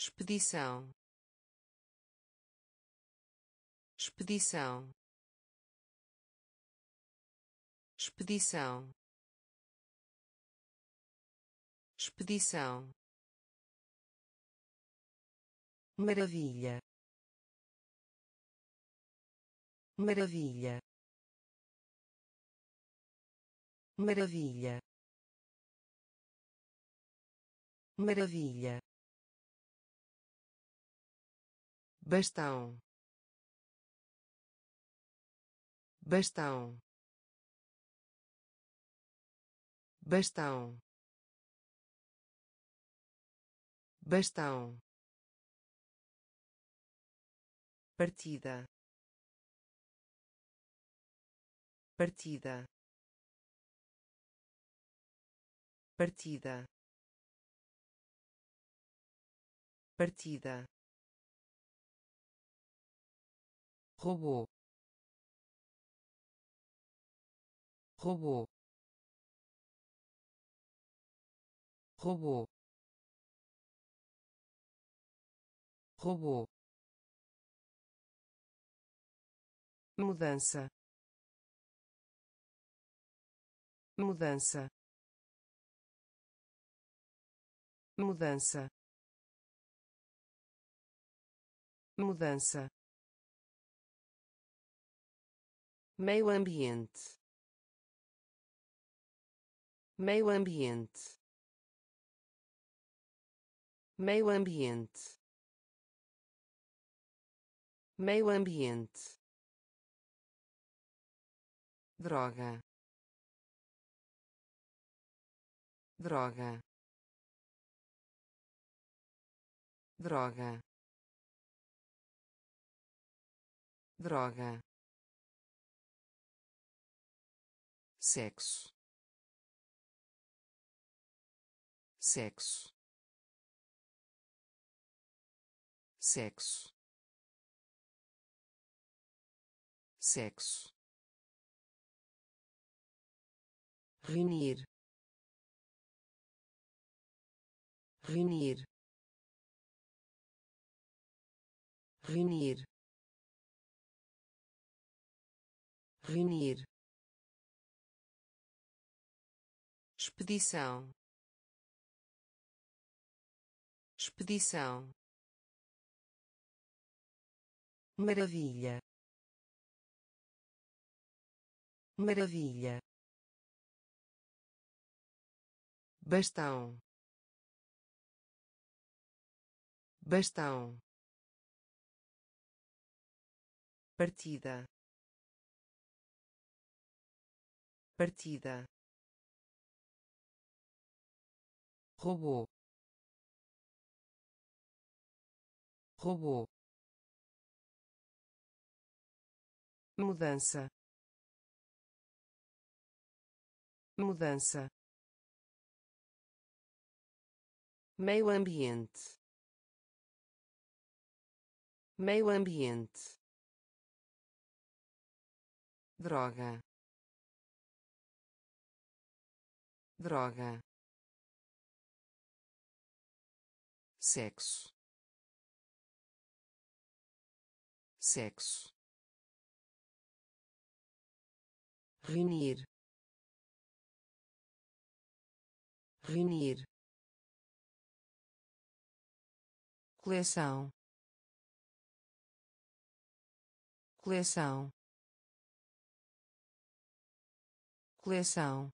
expedição, expedição, expedição, expedição, maravilha, maravilha, maravilha, maravilha, bastão, bastão, bastão, bastão, partida, partida, partida, partida, robô, robô, robô, robô, mudança, mudança, mudança, mudança, meio ambiente, meio ambiente, meio ambiente, meio ambiente, droga, droga, droga, droga, sexo, sexo, sexo, sexo, reunir, reunir, reunir, reunir, expedição, expedição, maravilha, maravilha, bastão, bastão, partida, partida, robô, robô, mudança, mudança, meio ambiente, meio ambiente, droga, droga, sexo, sexo, reunir, reunir, coleção, coleção, coleção,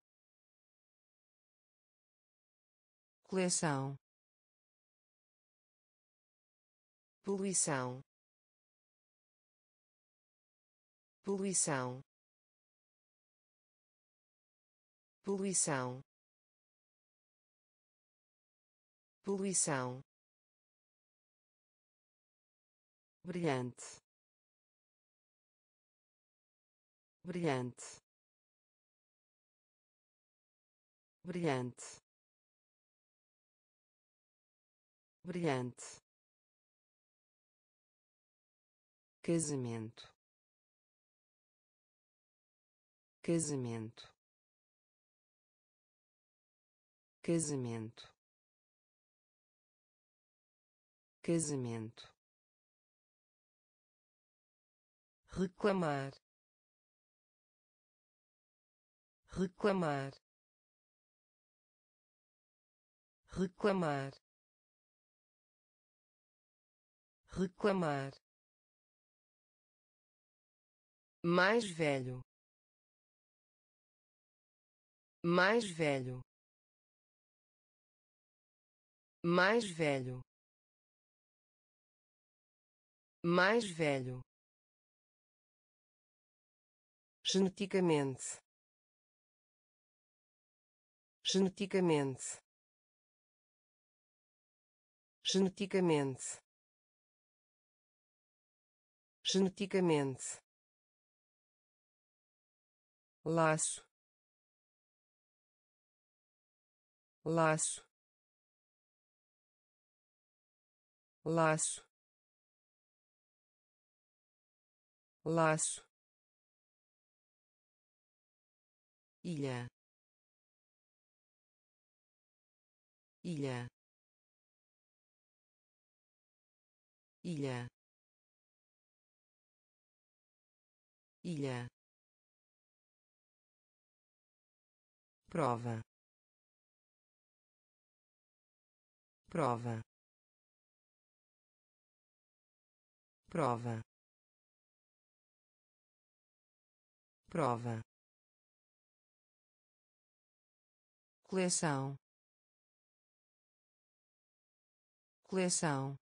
coleção, poluição, poluição, poluição, poluição, brilhante, brilhante, brilhante, brilhante, casamento, casamento, casamento, casamento, reclamar, reclamar, reclamar, reclamar, mais velho, mais velho, mais velho, mais velho, geneticamente, geneticamente, geneticamente, geneticamente, laço, laço, laço, laço, ilha, ilha, ilha, ilha, prova, prova, prova, prova, coleção, coleção,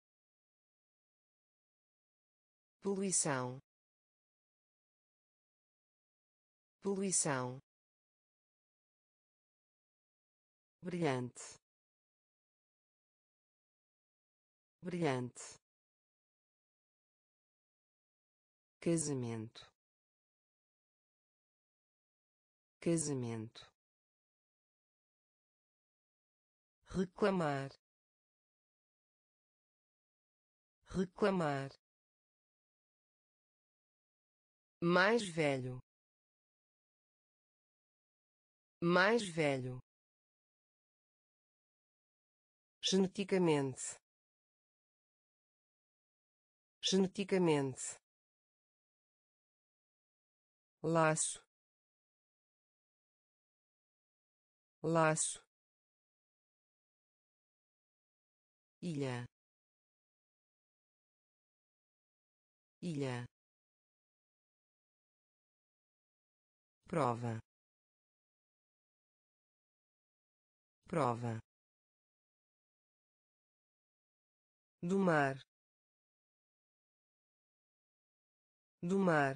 poluição, poluição, brilhante, brilhante, casamento, casamento, reclamar, reclamar, mais velho, mais velho, geneticamente, geneticamente, laço, laço, ilha, ilha, prova, prova, do mar, do mar,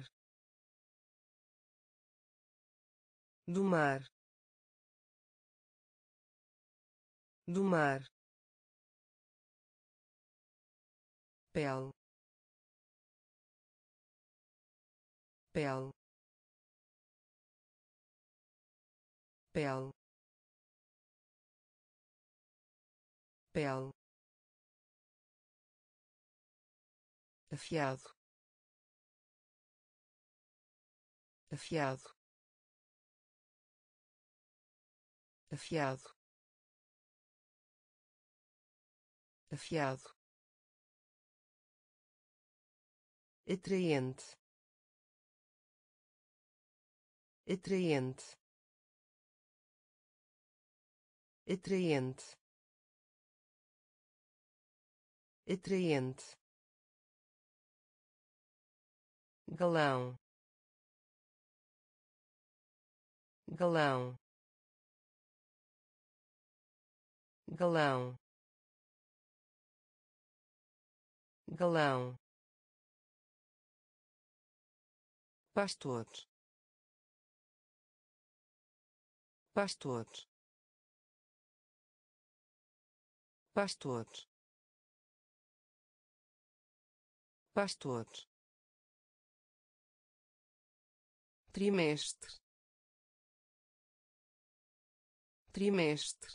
do mar, do mar, pele, pele, pele, pele, afiado, afiado, afiado, afiado, atraente, atraente, atraente, atraente, galão, galão, galão, galão, pastor, pastor, pastor, pastor, trimestre, trimestre,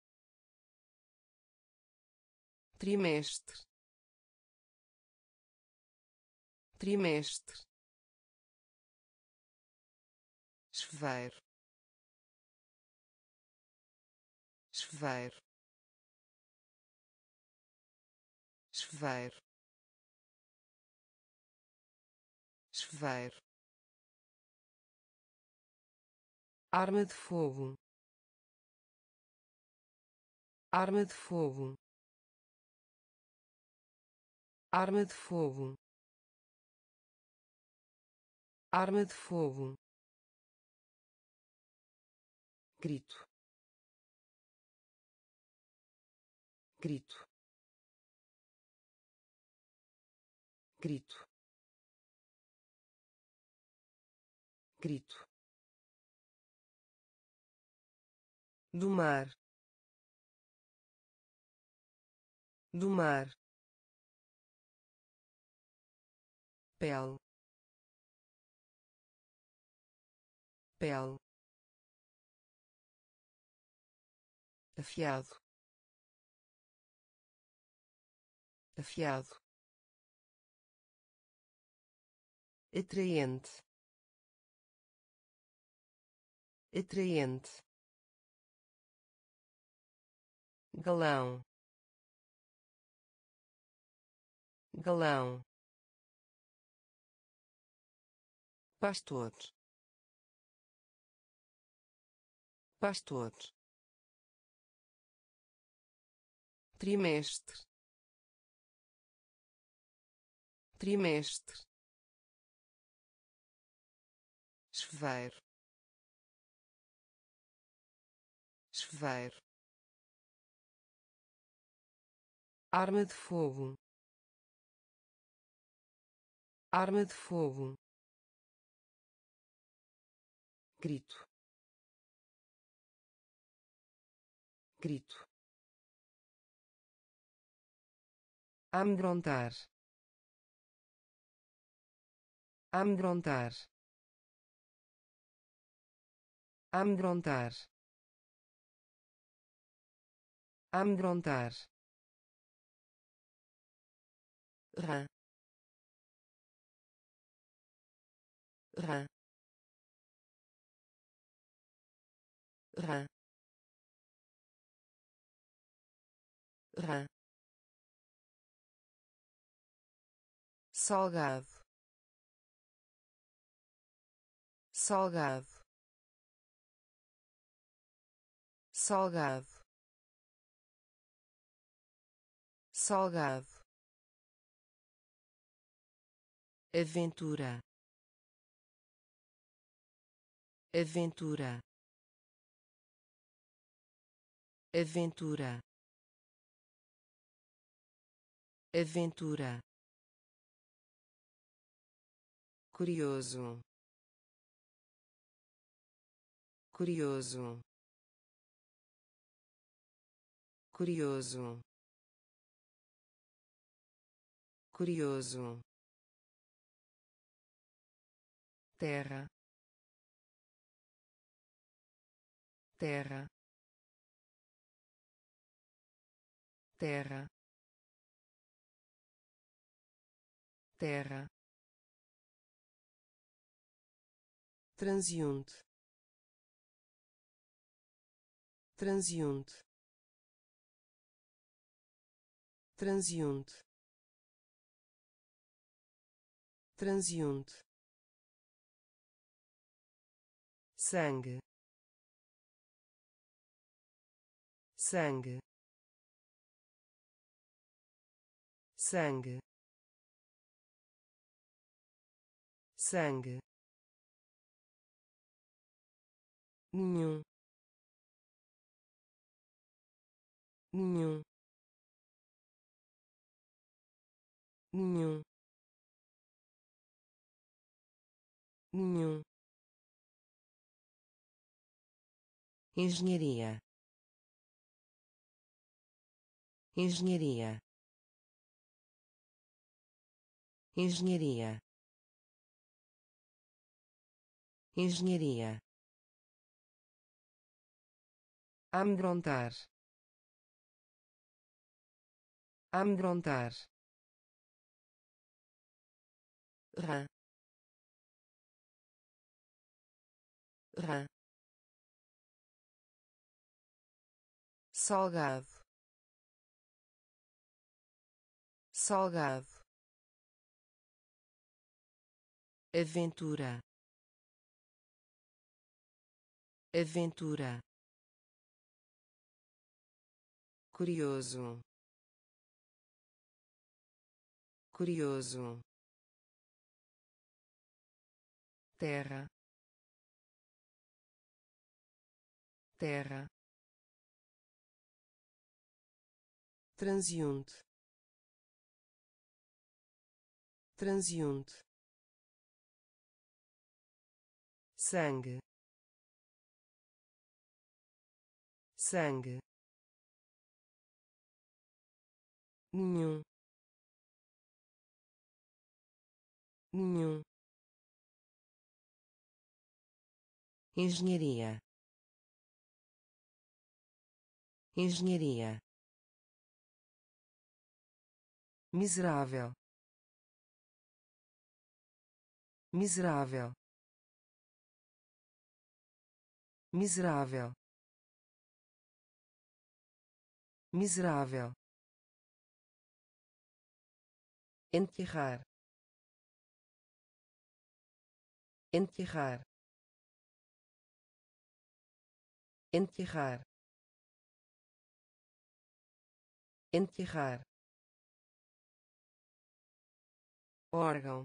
trimestre, trimestre, chuveiro, chuveiro, chuveiro, chuveiro, arma de fogo, arma de fogo, arma de fogo, arma de fogo, grito, grito, grito, grito, do mar, do mar, pele, pele, afiado, afiado, atraente, atraente, galão, galão, pastor, pastor, trimestre, trimestre, chuveiro, chuveiro, arma de fogo, arma de fogo, grito, grito, amedrontar, amedrontar, amedrontar, amedrontar, rã, rã, rã, rã, salgado, salgado, salgado, salgado, aventura, aventura, aventura, aventura, curioso, curioso, curioso, curioso, terra, terra, terra, terra, transeunte, transeunte, transeunte, transeunte, sangue, sangue, sangue, sangue, nenhum, nenhum, nenhum, nenhum, engenharia, engenharia, engenharia, engenharia, amedrontar, amedrontar, rã, rã, salgado, salgado, aventura, aventura, curioso, curioso, terra, terra, transeunte, transeunte, sangue, sangue, nenhum, nenhum, engenharia, engenharia, miserável, miserável, miserável, miserável, enterrar, enterrar, enterrar, enterrar, órgão,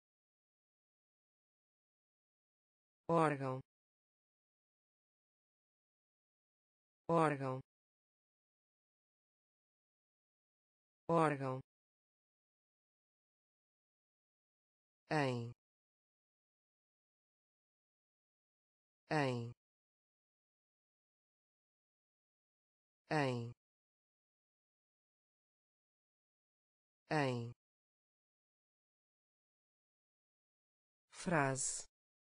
órgão, órgão, órgão, em, em, em, em, frase,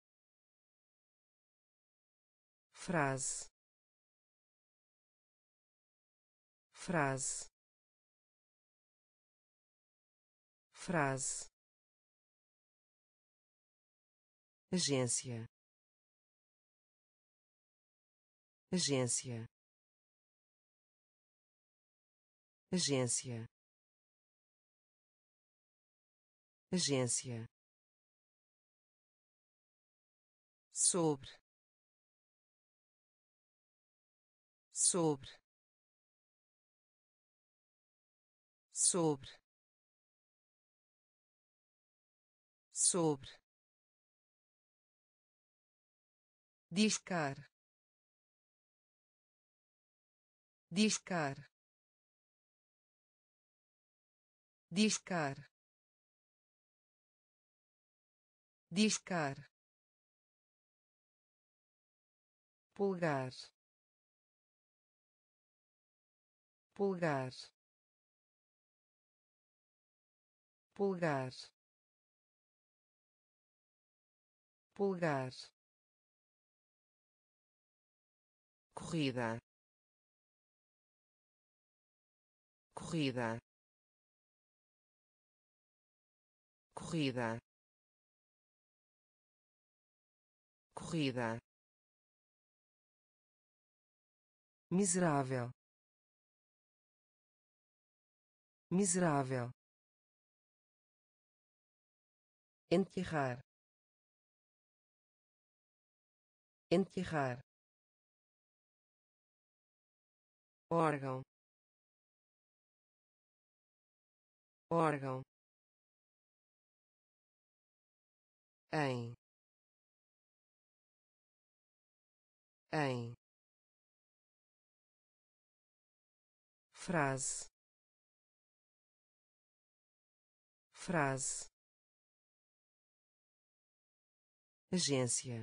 frase, frase, frase, agência, agência, agência, agência, sobre, sobre, sobre, sobre, discar, discar, discar, discar, pulgar, pulgar, pulgar, pulgar, corrida, corrida, corrida, corrida, miserável, miserável, enterrar, enterrar, órgão, órgão, em, em, frase, frase, agência,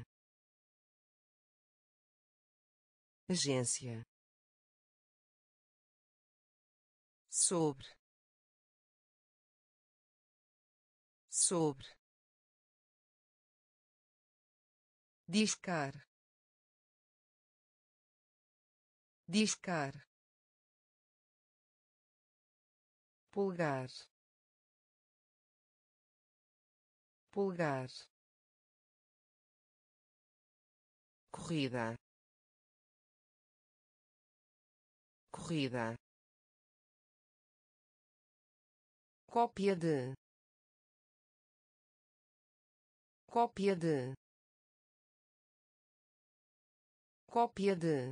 agência, sobre, sobre, discar, discar, pulgar, pulgar, corrida, corrida, cópia de, cópia de, cópia de,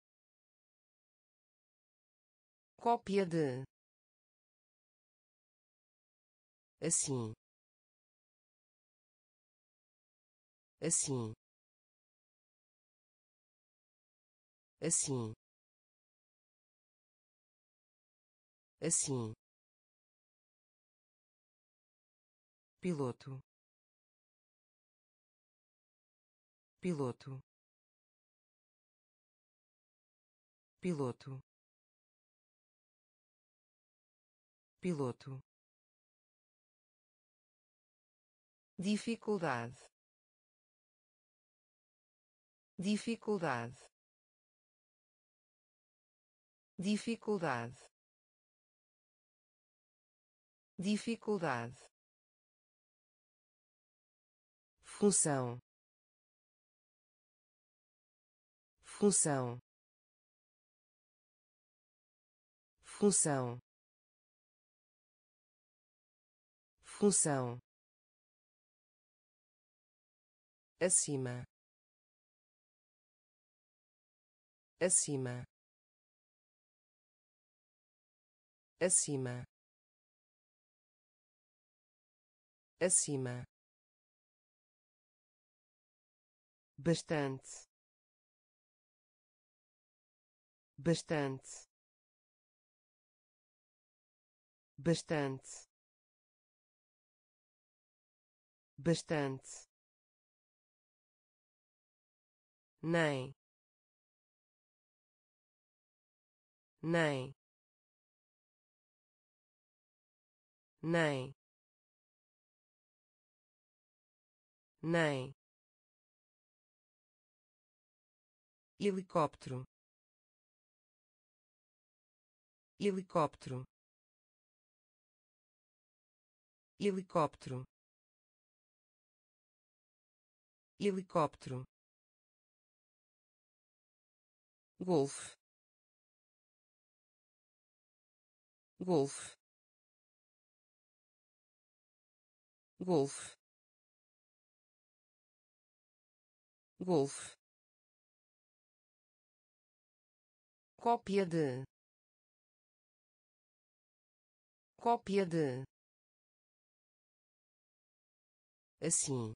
cópia de, assim, assim, assim, assim, piloto, piloto, piloto, piloto, dificuldade, dificuldade, dificuldade, dificuldade, função, função, função, função, acima, acima, acima, acima, bastante, bastante, bastante, bastante, nem, nem, nem, nem, helicóptero, helicóptero, helicóptero, helicóptero, golfe, golfe, golfe, golfe, cópia de, cópia de, assim,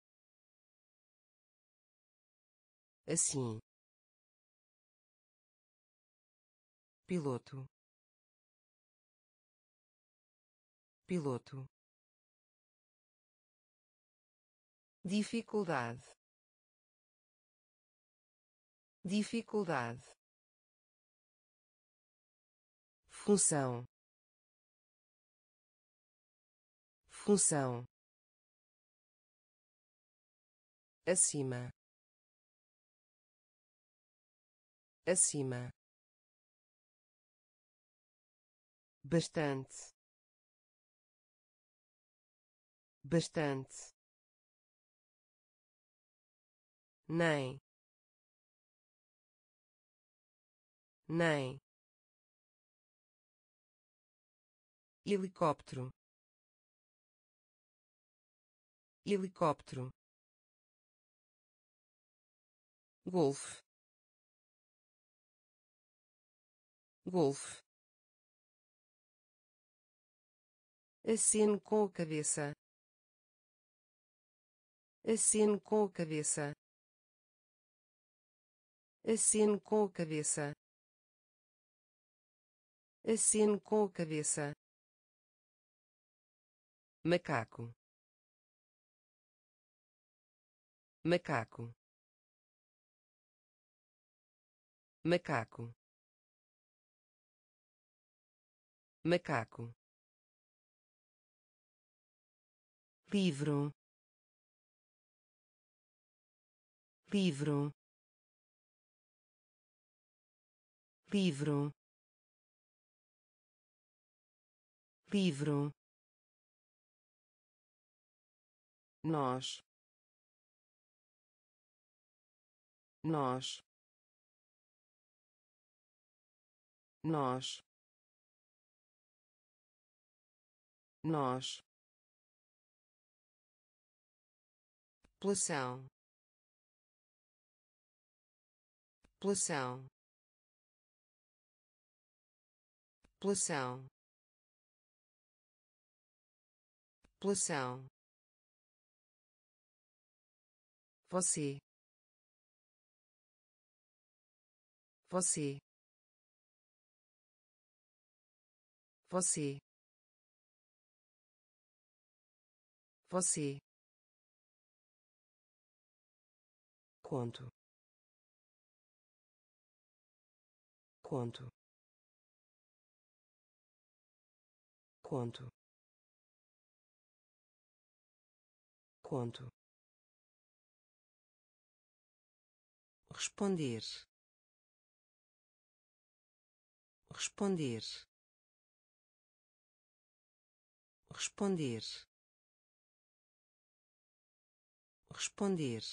assim, piloto, piloto, dificuldade, dificuldade, função, função, acima, acima, bastante, bastante, nem, nem, helicóptero, helicóptero, golfe, golfe, aceno com a cabeça, aceno com a cabeça, aceno com a cabeça, aceno com a cabeça, macaco, macaco, macaco, macaco, livro, livro, livro, livro, nós, nós, nós, nós, população, população, população, população, você, você, você, você, conto, conto, conto, conto, responder, responder, responder, responder,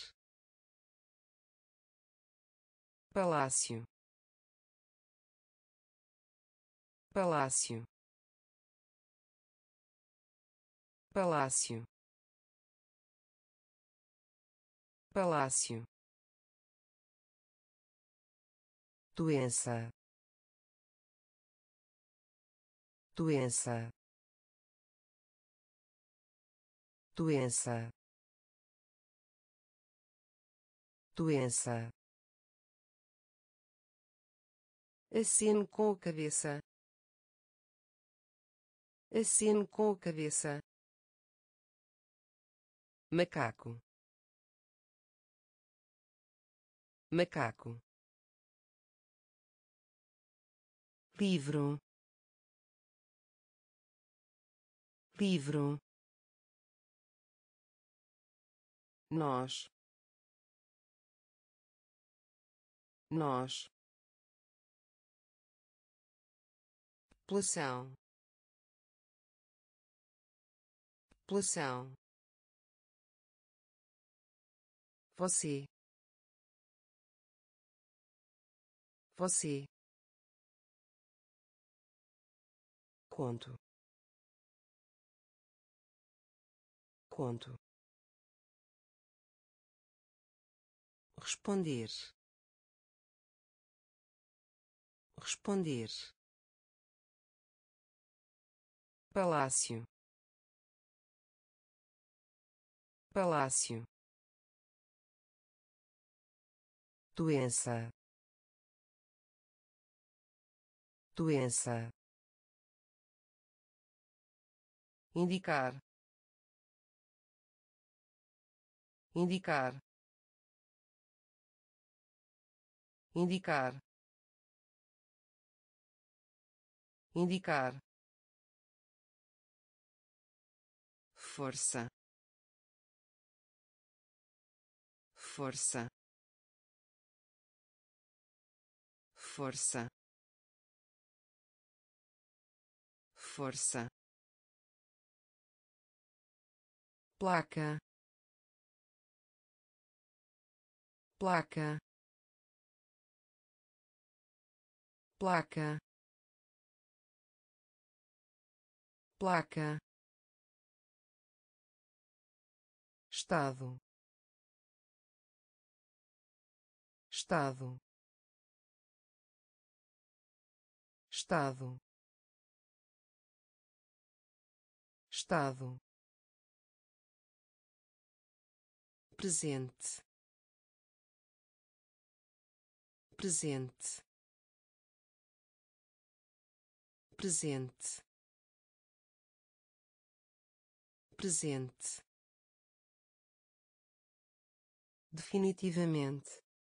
palácio, palácio, palácio, palácio, doença, doença, doença, doença, aceno com a cabeça, aceno com a cabeça, macaco, macaco, livro, livro, nós, nós, população, população, você, você, conto, conto, responder, responder, palácio, palácio, doença, doença, indicar, indicar, indicar, indicar, força, força, força, força, placa, placa, placa, placa, estado, estado, estado, estado, presente, presente, presente, presente, definitivamente,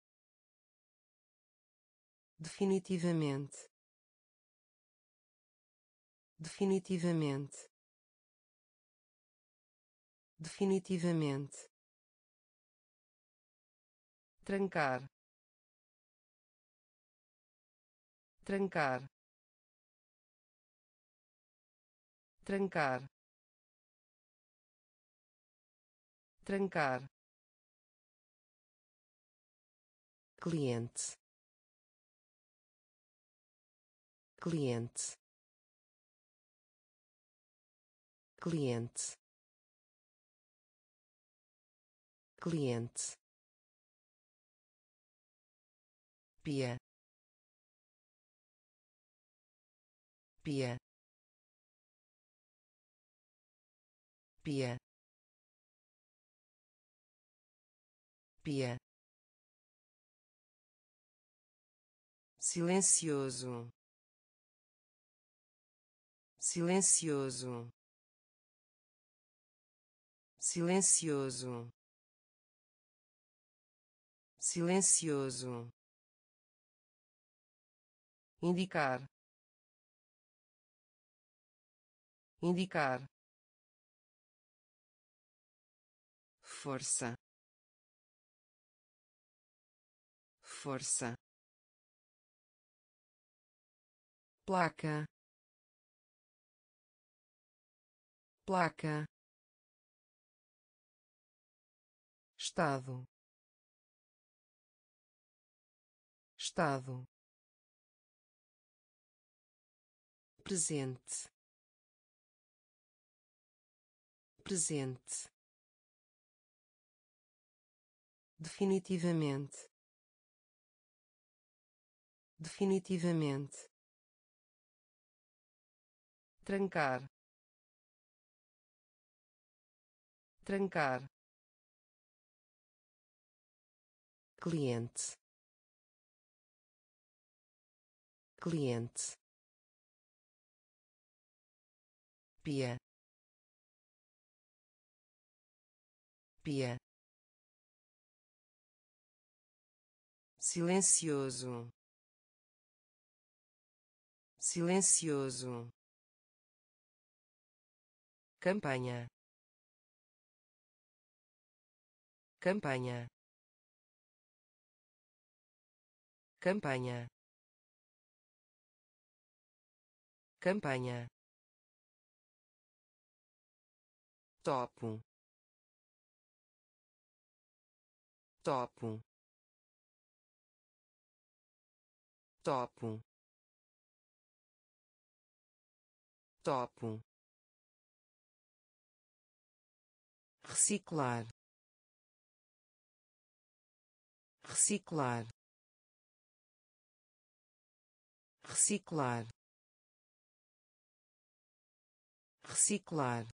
definitivamente, definitivamente, definitivamente, trancar, trancar, trancar, trancar, cliente, cliente, cliente, cliente, pia, pia, pia, pia, silencioso, silencioso, silencioso, silencioso, indicar, indicar, força, força, placa, placa, estado, estado, presente, presente, definitivamente, definitivamente, trancar, trancar, cliente, cliente, pia, pia, silencioso, silencioso, campanha, campanha, campanha, campanha, topo, topo, topo, topo, reciclar, reciclar, reciclar, reciclar,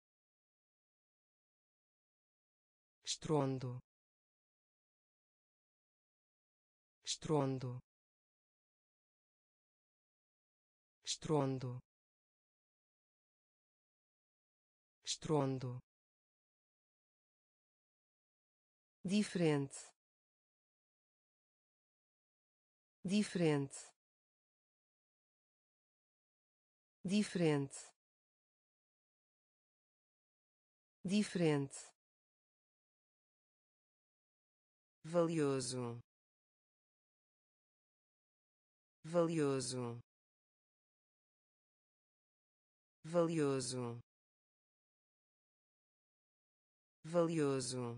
estrondo, estrondo, estrondo, estrondo, diferente, diferente, diferente, diferente, valioso, valioso, valioso, valioso,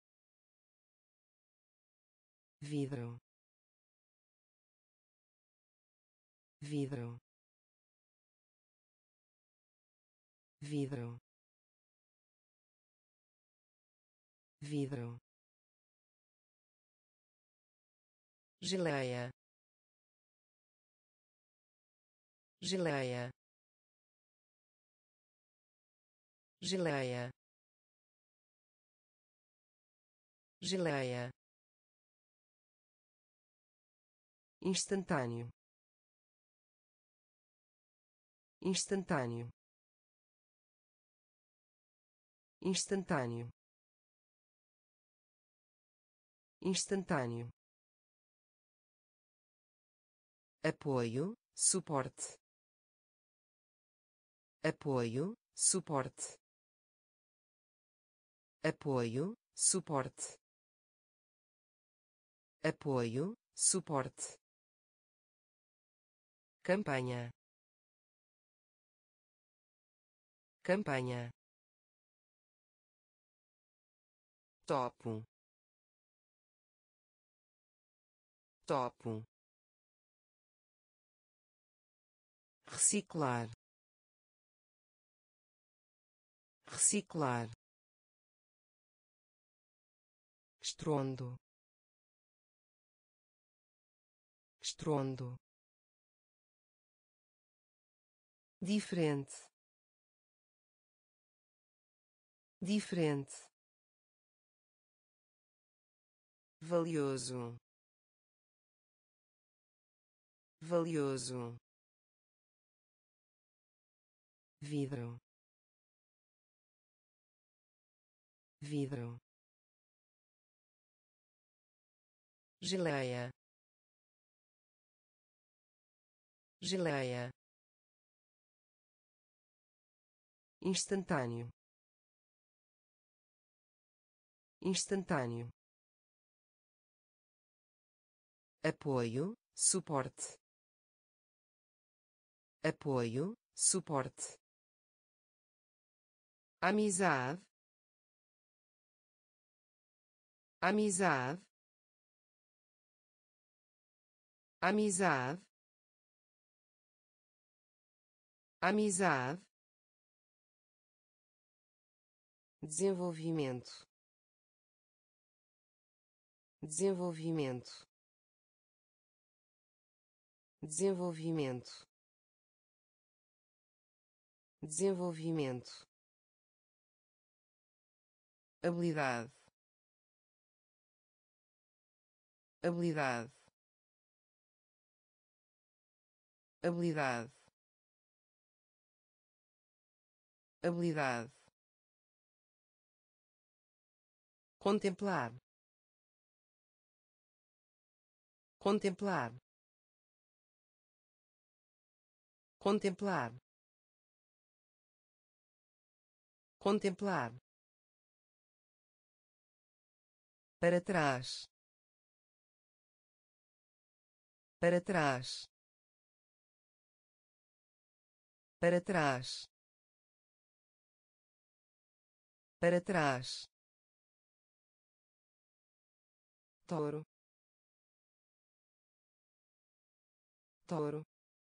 vidro, vidro, vidro, vidro, geleia, geleia, geleia, geleia, instantâneo, instantâneo, instantâneo, instantâneo, apoio, suporte, apoio, suporte, apoio, suporte, apoio, suporte, campanha, campanha, topo, topo, reciclar, reciclar, estrondo, estrondo, diferente, diferente, valioso, valioso, vidro, vidro, geleia, geleia, instantâneo, instantâneo, apoio, suporte, apoio, suporte, amizade, amizade, amizade, amizade, desenvolvimento, desenvolvimento, desenvolvimento, desenvolvimento, habilidade, habilidade, habilidade, habilidade, contemplar, contemplar, contemplar, contemplar, para trás, para trás, para trás, para trás, touro, touro,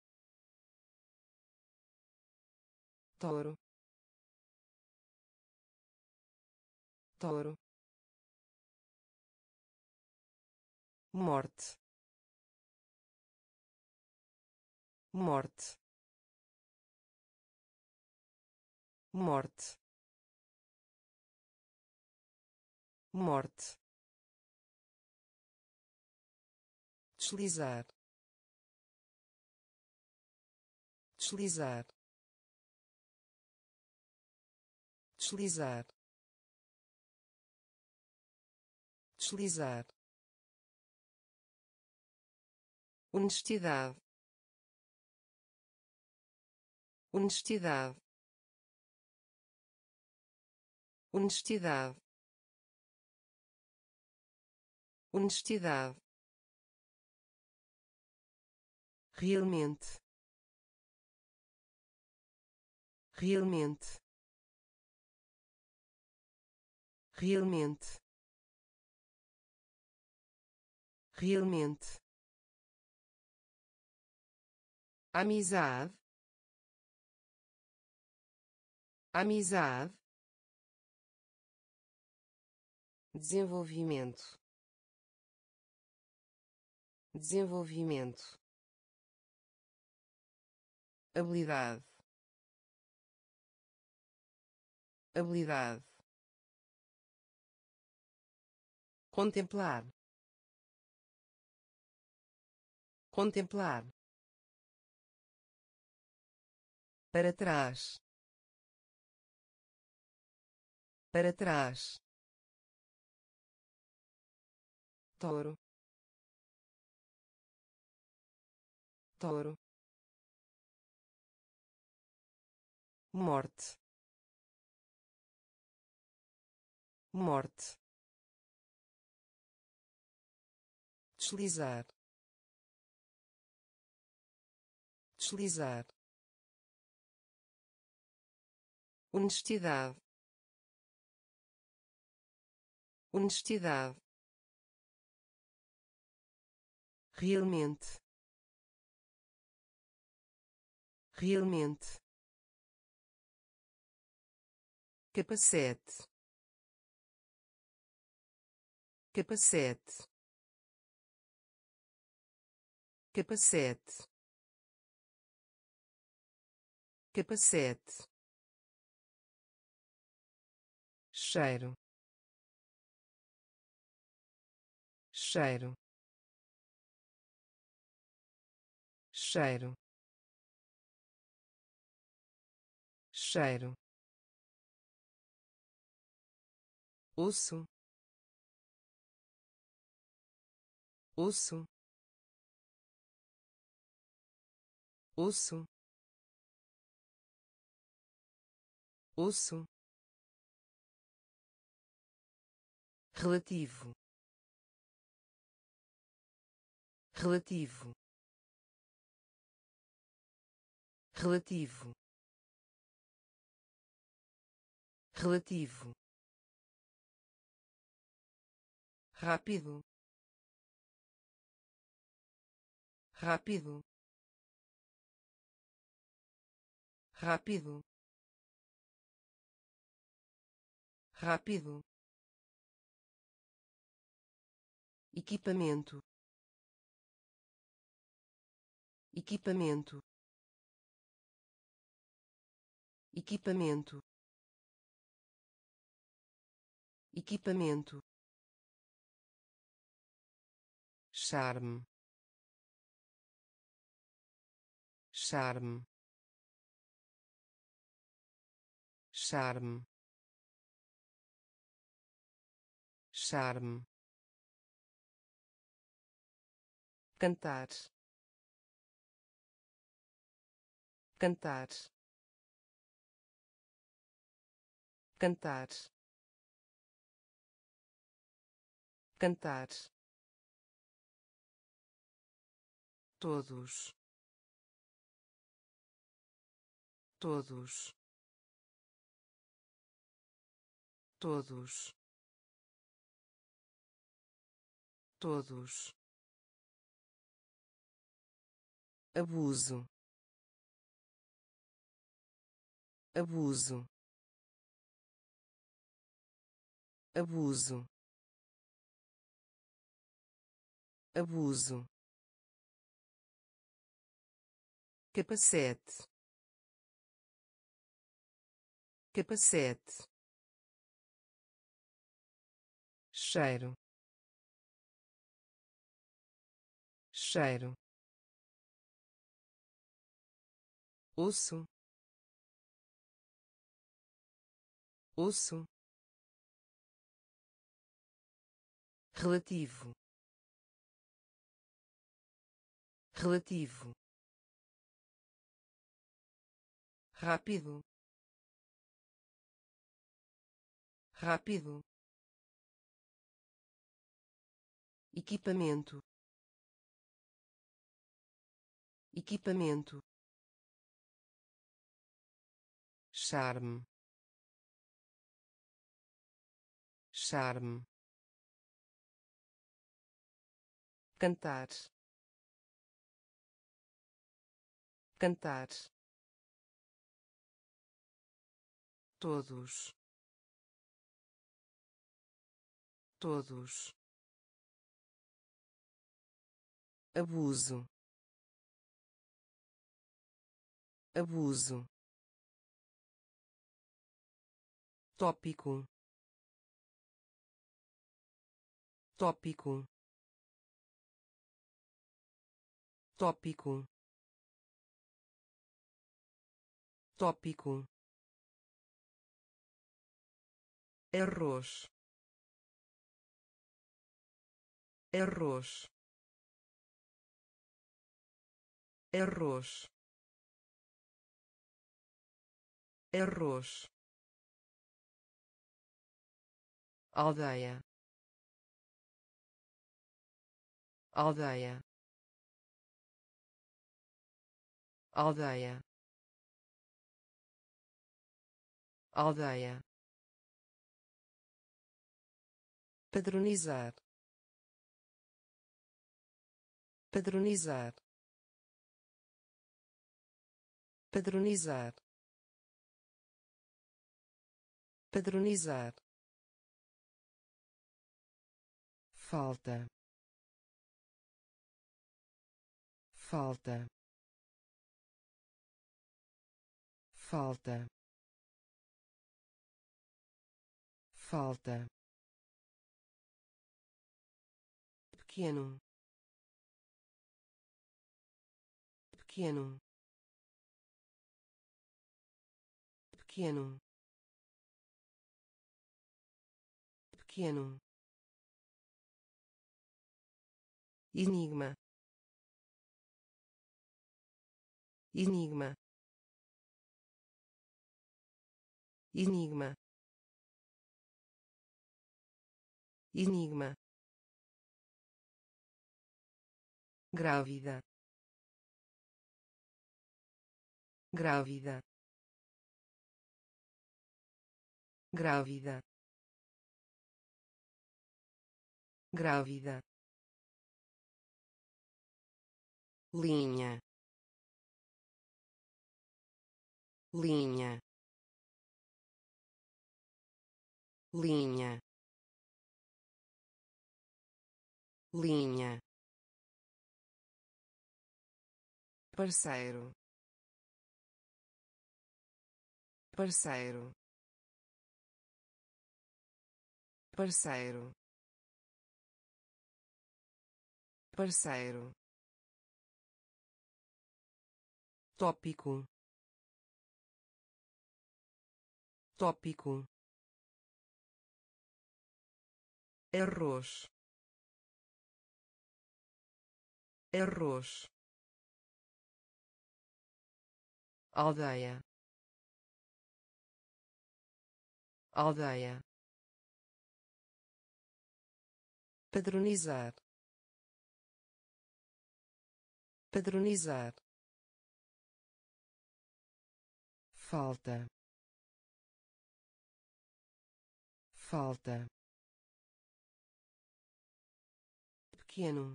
touro, touro, morte, morte, morte, morte, deslizar, deslizar, deslizar, deslizar, honestidade, honestidade, honestidade, honestidade, realmente, realmente, realmente, realmente, amizade, amizade, desenvolvimento, desenvolvimento, habilidade, habilidade, contemplar, contemplar, para trás, para trás, touro, touro, morte, morte, deslizar, deslizar, honestidade, honestidade, realmente, realmente, capacete, capacete, capacete, capacete, cheiro, cheiro, cheiro, cheiro, osso, osso, osso, osso, relativo, relativo, relativo, relativo, rápido, rápido, rápido, rápido, equipamento, equipamento, equipamento, equipamento, charme, charme, charme, charme, cantar, cantar, cantar, cantar, todos, todos, todos, todos, abuso, abuso, abuso, abuso, capacete, capacete, cheiro, cheiro, osso, osso, relativo, relativo, rápido, rápido, equipamento, equipamento, charme, charme, cantar, cantar, todos, todos, abuso, abuso, tópico, tópico, tópico, tópico, arroz, arroz, arroz, arroz, aldeia, aldeia, aldeia, aldeia, padronizar, padronizar, padronizar, padronizar, falta, falta, falta, falta, pequeno, pequeno, pequeno, pequeno, enigma, enigma, enigma, enigma, grávida, grávida, grávida, grávida, linha, linha, linha, linha, parceiro, parceiro, parceiro, parceiro, tópico, tópico, arroz, arroz, aldeia, aldeia, padronizar, padronizar, falta, falta, pequeno,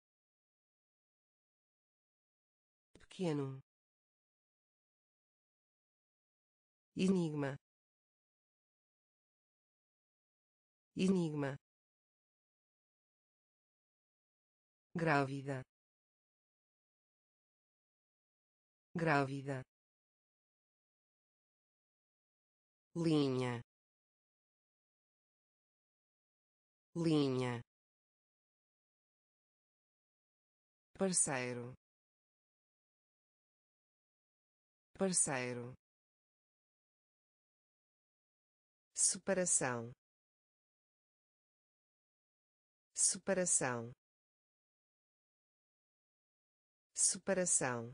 pequeno, enigma, enigma, grávida, grávida, linha, linha, parceiro, parceiro, separação, separação, separação,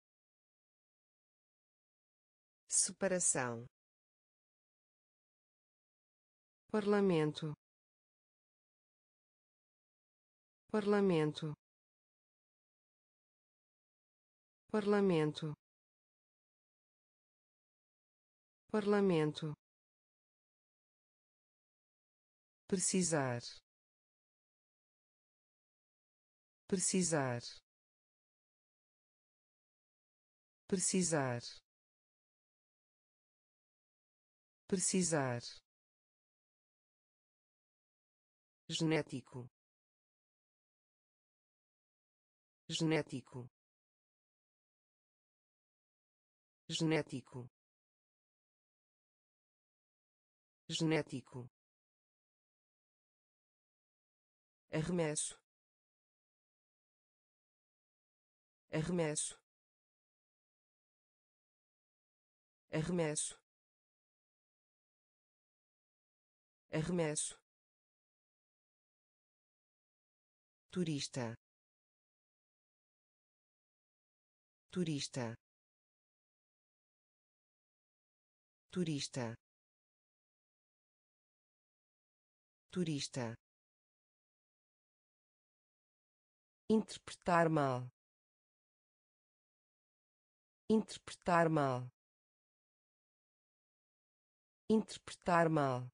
separação, parlamento, parlamento, parlamento, parlamento, precisar, precisar, precisar, precisar, genético, genético, genético, genético, arremesso, arremesso, arremesso, arremesso, turista, turista, turista, turista, interpretar mal, interpretar mal, interpretar mal,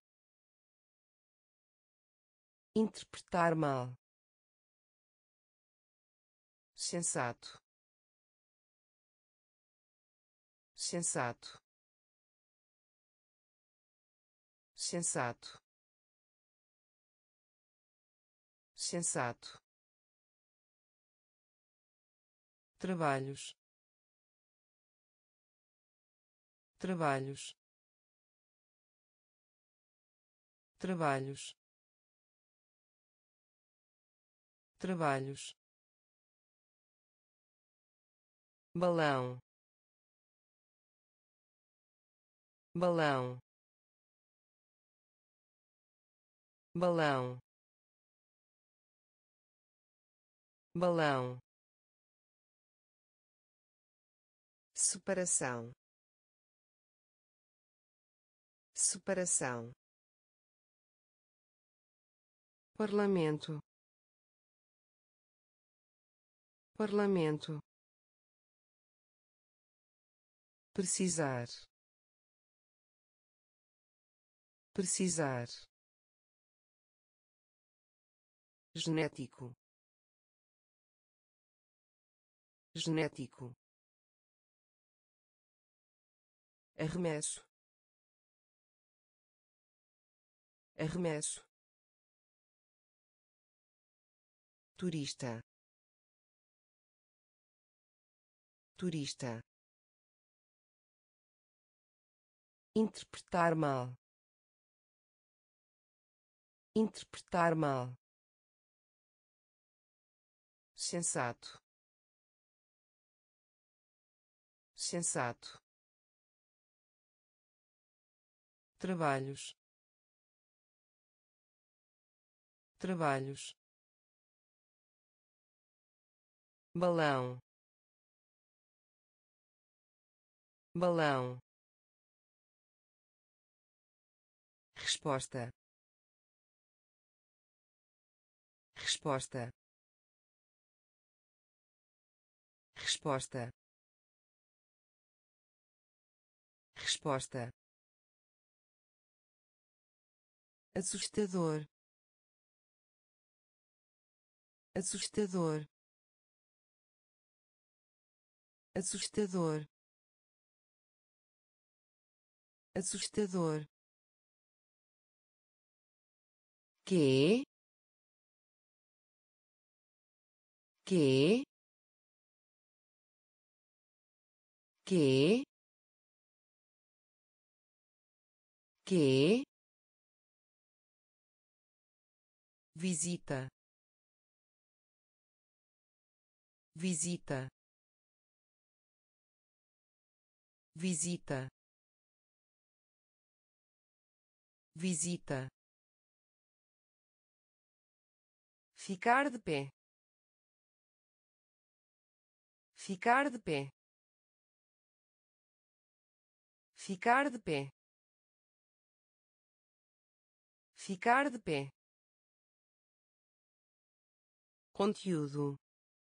interpretar mal, sensato, sensato, sensato, sensato, trabalhos, trabalhos, trabalhos, trabalhos, balão, balão, balão, balão, separação, separação, parlamento, parlamento, precisar, precisar, genético, genético, arremesso, arremesso, turista, turista, interpretar mal, interpretar mal, sensato, sensato, trabalhos, trabalhos, balão, balão, resposta, resposta, resposta, resposta, assustador, assustador, assustador, assustador, que, que, que, que, visita, visita, visita, visita, ficar de pé, ficar de pé, ficar de pé, ficar de pé, conteúdo,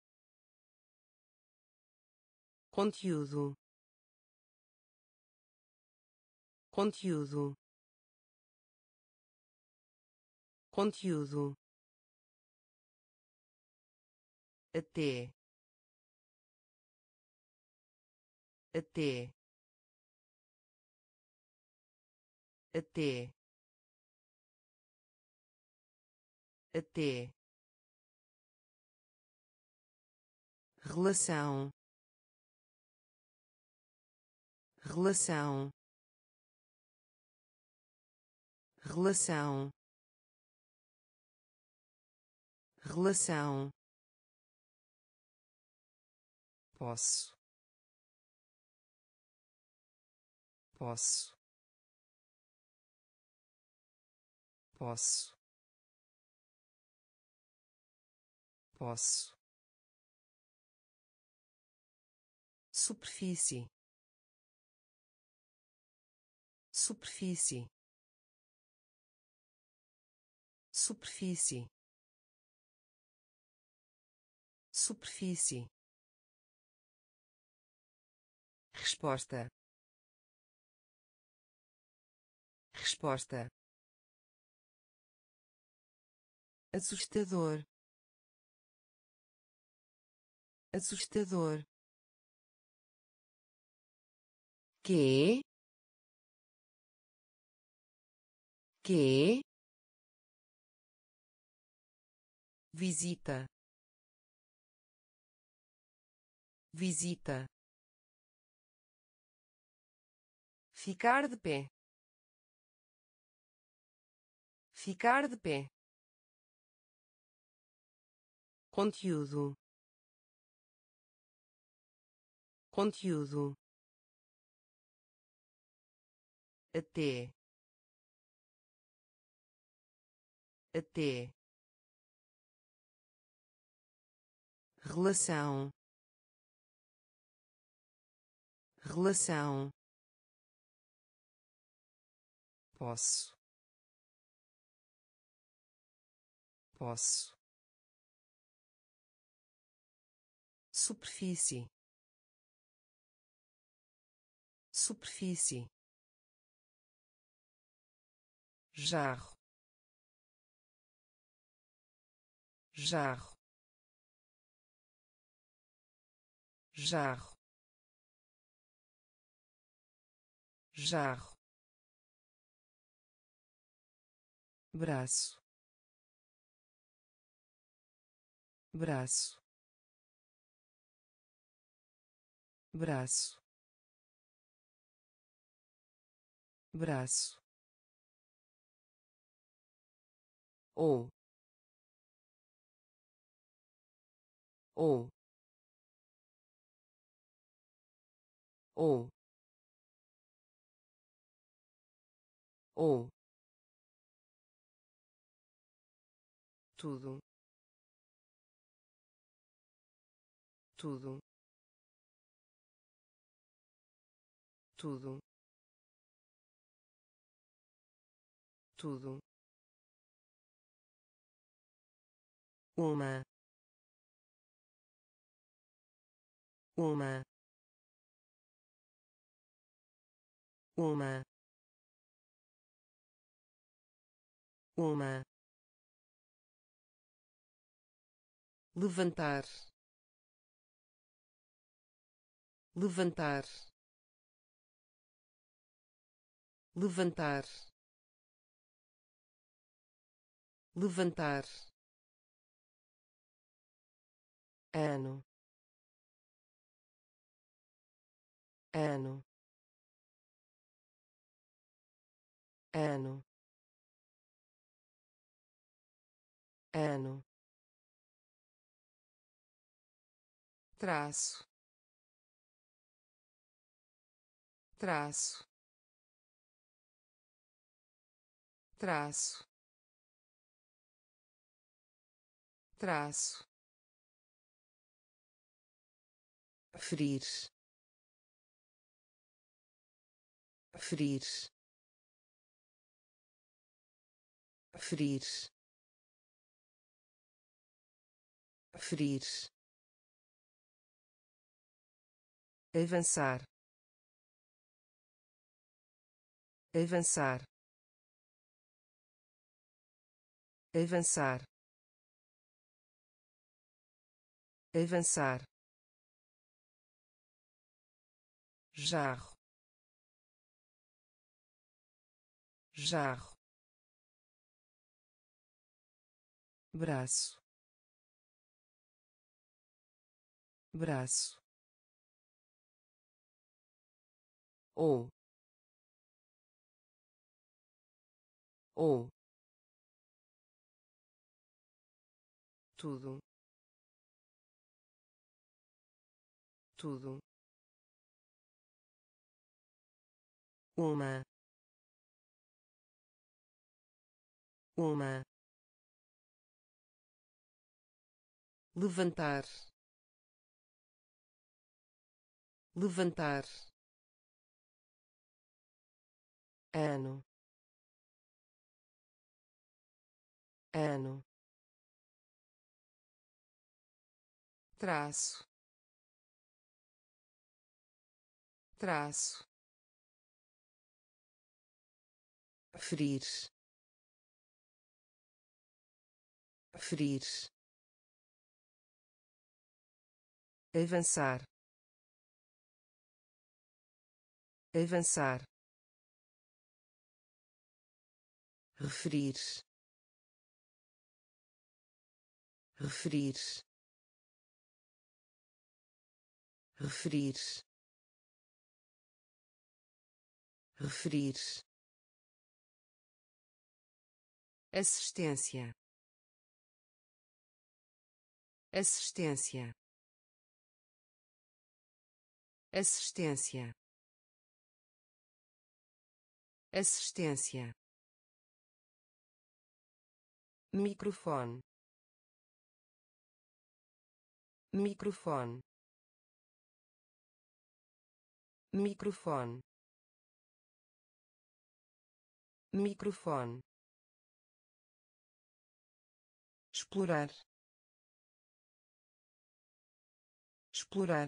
conteúdo, conteúdo, conteúdo, até, até, até, até, relação, relação, relação, relação, posso, posso, posso, posso, superfície, superfície, superfície, superfície, resposta, resposta, assustador, assustador, que, Que? Visita. Visita. Ficar de pé. Ficar de pé. Conteúdo. Conteúdo. Até. Até. Relação. Relação. Posso. Posso. Superfície. Superfície. Jarro. Jarro. Jarro. Jarro. Braço. Braço. Braço. Braço. Ou. Ou. Ou. Ou. Tudo. Tudo. Tudo. Tudo. Uma. Uma. Uma. Uma. Levantar. Levantar. Levantar. Levantar. Ano. Ano. Ano. Ano. Traço. Traço. Traço. Traço. Ferir. Ferir. Ferir. Ferir. Avançar. Avançar. Avançar. Avançar. Jarro. Jarro. Braço. Braço. Ou. Ou. Tudo. Tudo. Uma. Uma. Levantar. Levantar. Ano. Ano. Traço. Traço. Ferir. Ferir. Avançar. Avançar. referir, referir, referir, referir, assistência, assistência, assistência, assistência, microfone, microfone, microfone, microfone, explorar, explorar,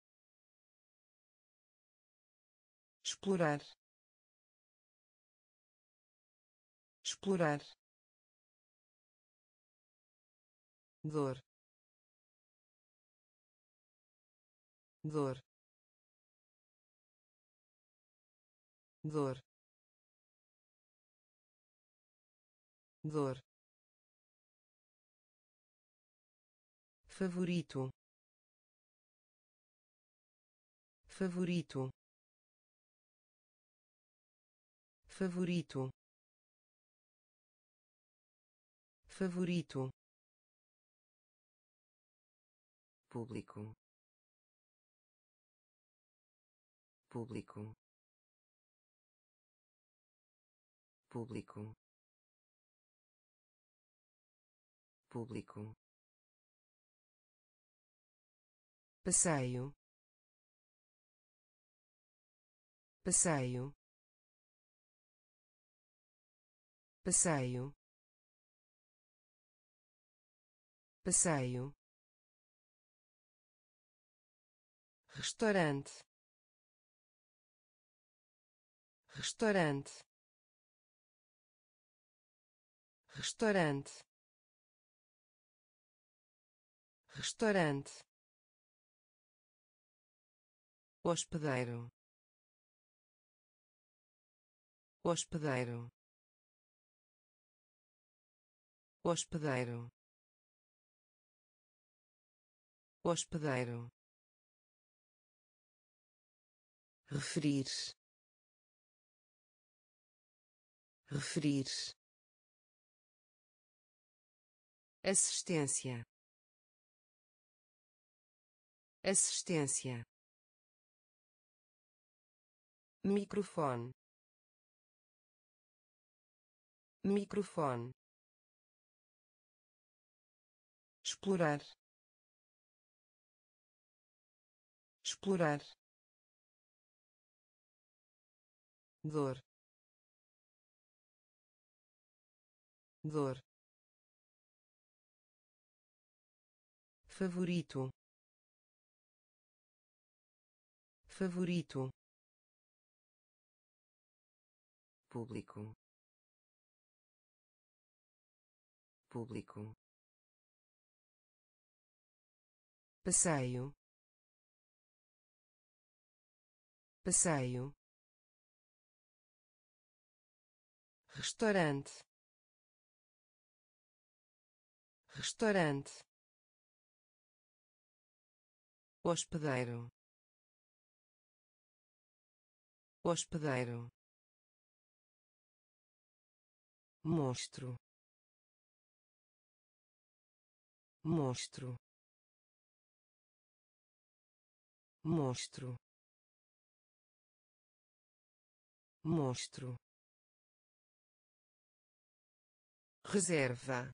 explorar, explorar, dor, dor, dor, dor, favorito, favorito, favorito, favorito, público, público, público, público, passeio, passeio, passeio, passeio, restaurante, restaurante, restaurante, restaurante, hospedeiro, hospedeiro, hospedeiro, hospedeiro, referir, referir, assistência, assistência, microfone, microfone, explorar, explorar, dor, dor, favorito, favorito, público, público, passeio, passeio, restaurante, restaurante, hospedeiro, hospedeiro, monstro, monstro, monstro, monstro, reserva,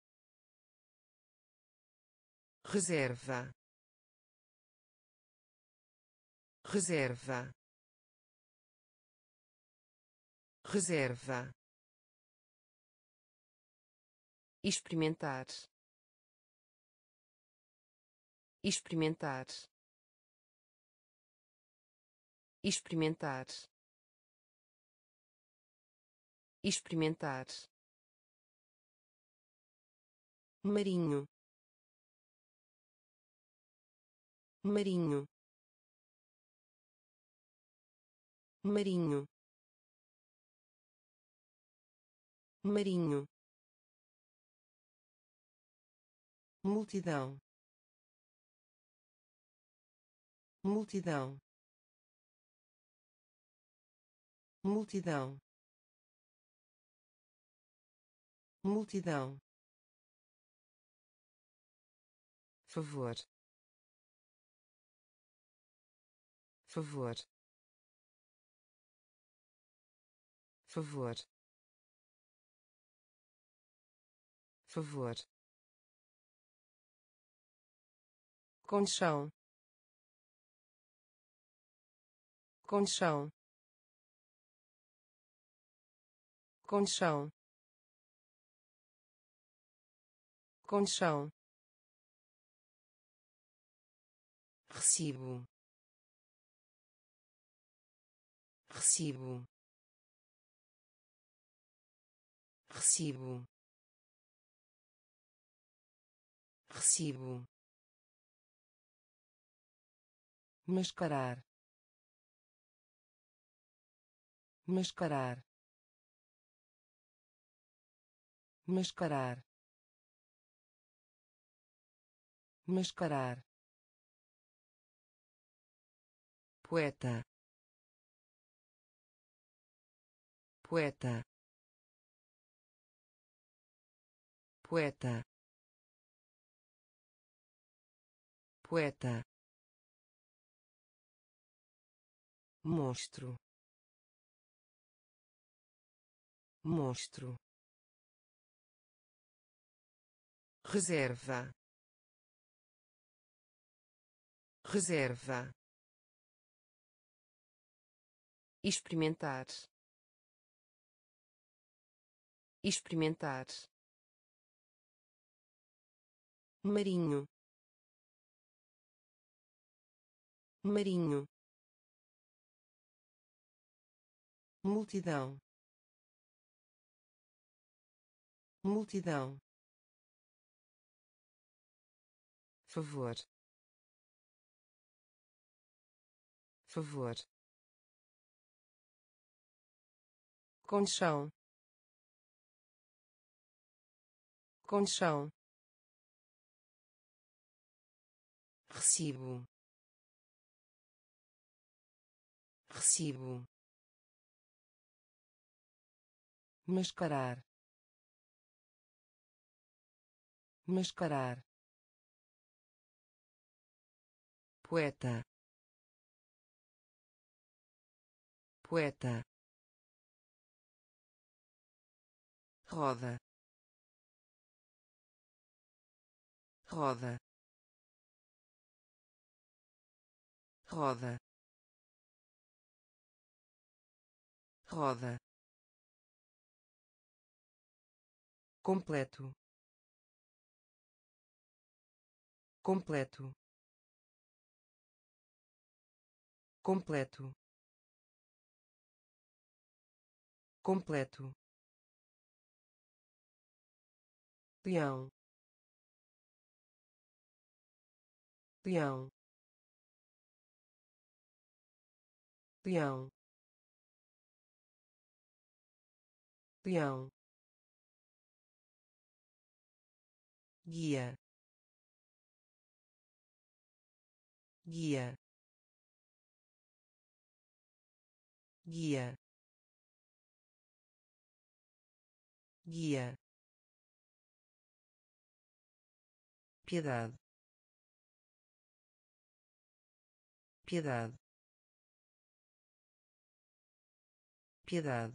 reserva, reserva, reserva, experimentar, experimentar, experimentar, experimentar, marinho, marinho, marinho, marinho, multidão, multidão, multidão, multidão, favor, favor, favor, favor, conchão, conchão, conchão, conchão, recibo, recibo, recibo, recibo, mascarar, mascarar, mascarar, mascarar, poeta, poeta, poeta, poeta, monstro, monstro, reserva, reserva, experimentar, experimentar, marinho, marinho, multidão, multidão, favor, favor, conchão, conchão, recibo, recibo, mascarar, mascarar, poeta, poeta, roda, roda, roda, roda, completo, completo, completo, completo, leão, leão, leão, leão, guia, guia, guia, guia, piedade, piedade, piedade,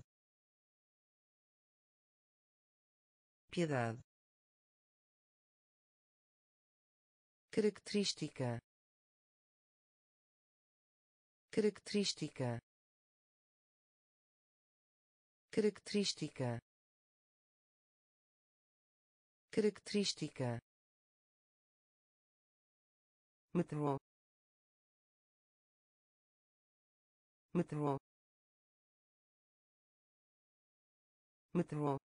piedade, característica, característica, característica, característica, metrô, metrô, metrô,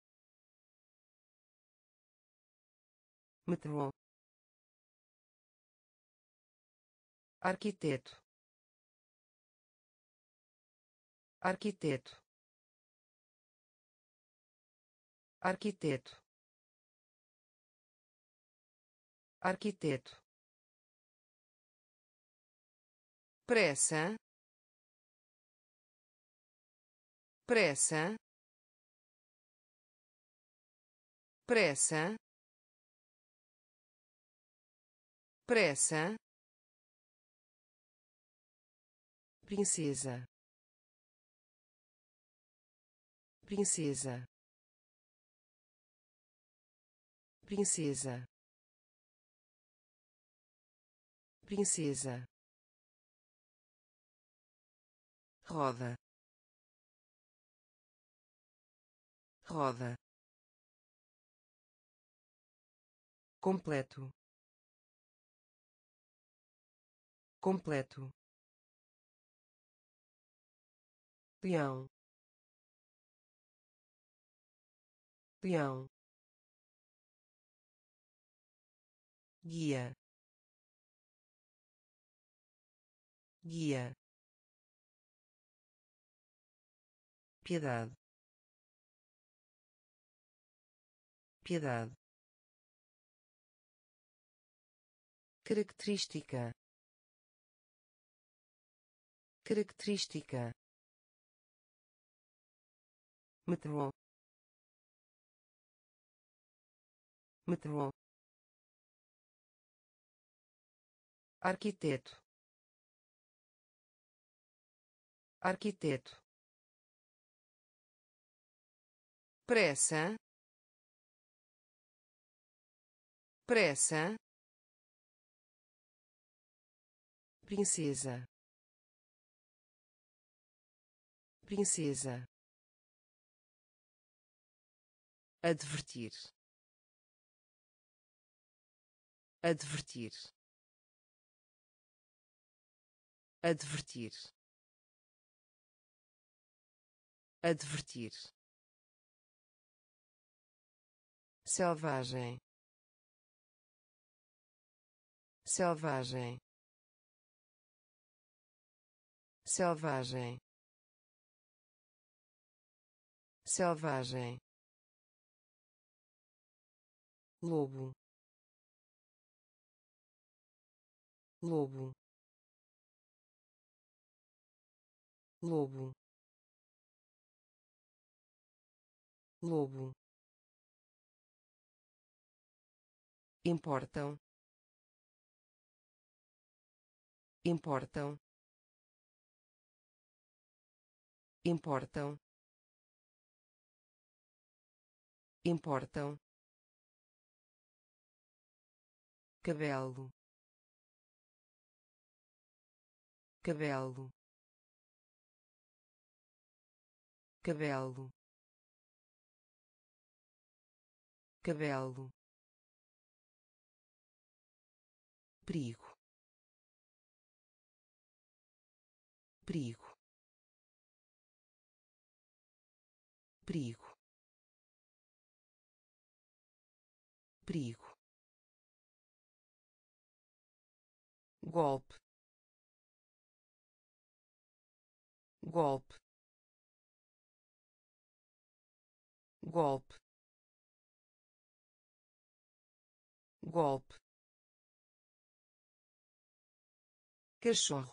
metrô, arquiteto, arquiteto, arquiteto, arquiteto, pressa, pressa, pressa, pressa, princesa, princesa, princesa, princesa, roda, roda, completo, completo, leão, leão, guia, guia, piedade, piedade, característica, característica, metrô, metrô, arquiteto, arquiteto, pressa, pressa, princesa, princesa, advertir, advertir, advertir, advertir, selvagem, selvagem, selvagem, selvagem, lobo, lobo, lobo, lobo, importam, importam, importam, importam, cabelo, cabelo, cabelo, cabelo, perigo, perigo, perigo, perigo, golpe, golpe, golpe, golpe, cachorro,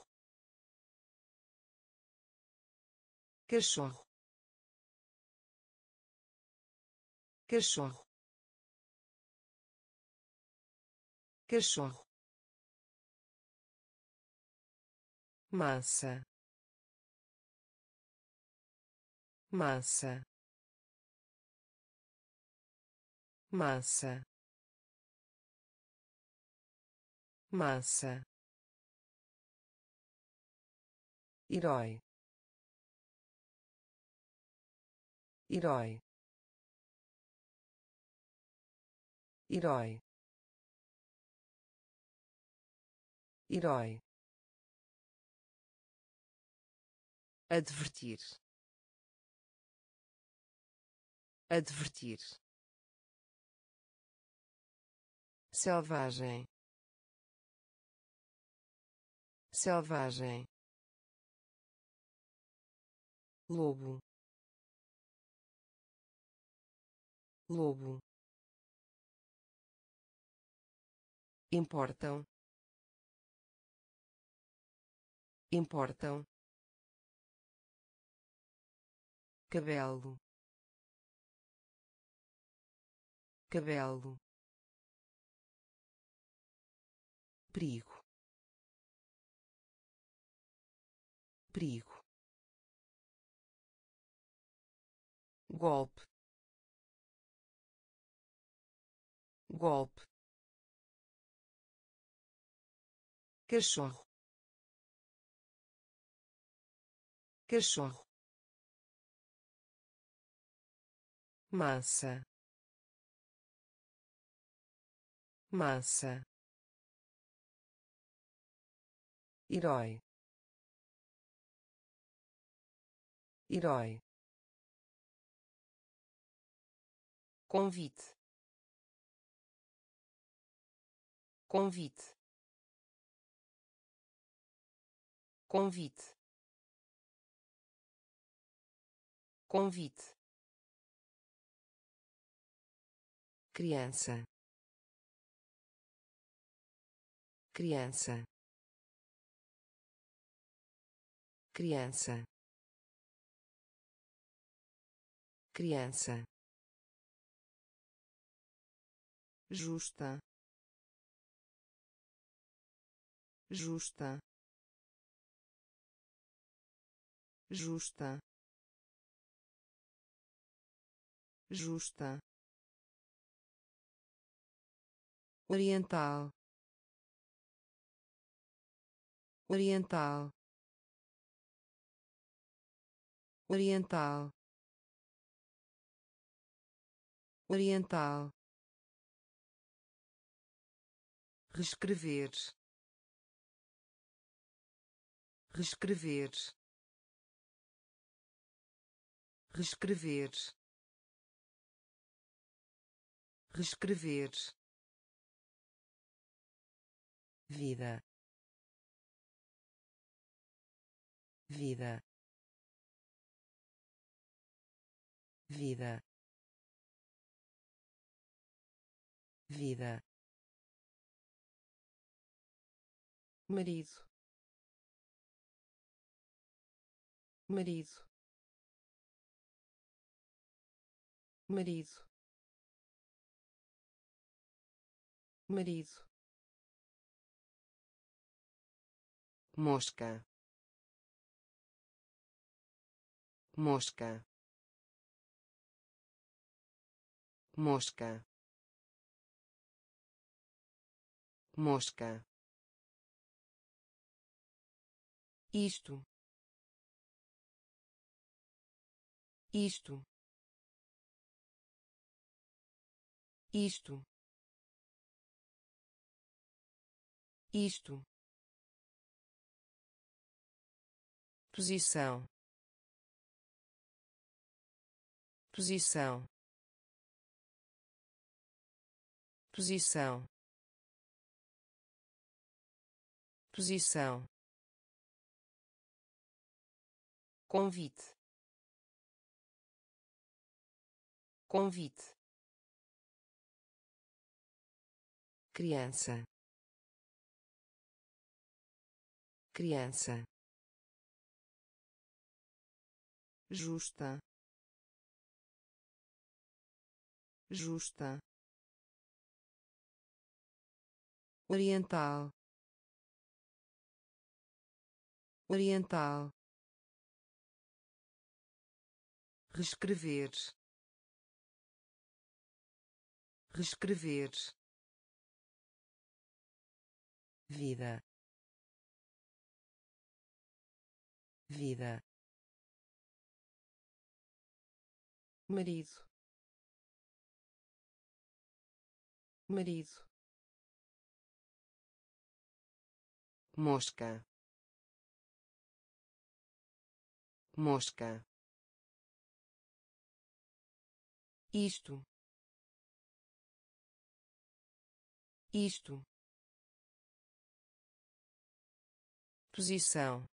cachorro, cachorro, cachorro, massa, massa, massa, massa, herói, herói, herói, herói, advertir, advertir, selvagem, selvagem, lobo, lobo, importam, importam, cabelo, cabelo, perigo, perigo, golpe, golpe, cachorro, cachorro, massa, massa, herói, herói, convite, convite, convite, convite, criança, criança, criança, criança, justa, justa, justa, justa, oriental, oriental, oriental, oriental, reescrever, reescrever, reescrever, reescrever, vida, vida, vida, vida, marido, marido, marido, marido, mosca, mosca, mosca, mosca, isto, isto, isto, isto, posição, posição, posição, posição, convite, convite, criança, criança, justa, justa, oriental, oriental, reescrever, reescrever, vida, vida, marido, marido, mosca, mosca, isto, isto, posição,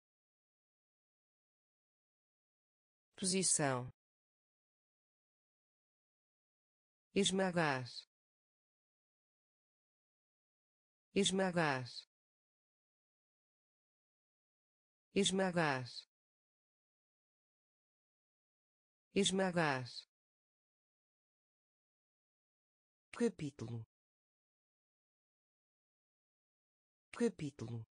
posição, esmagar, esmagar, esmagar, esmagar, capítulo, capítulo,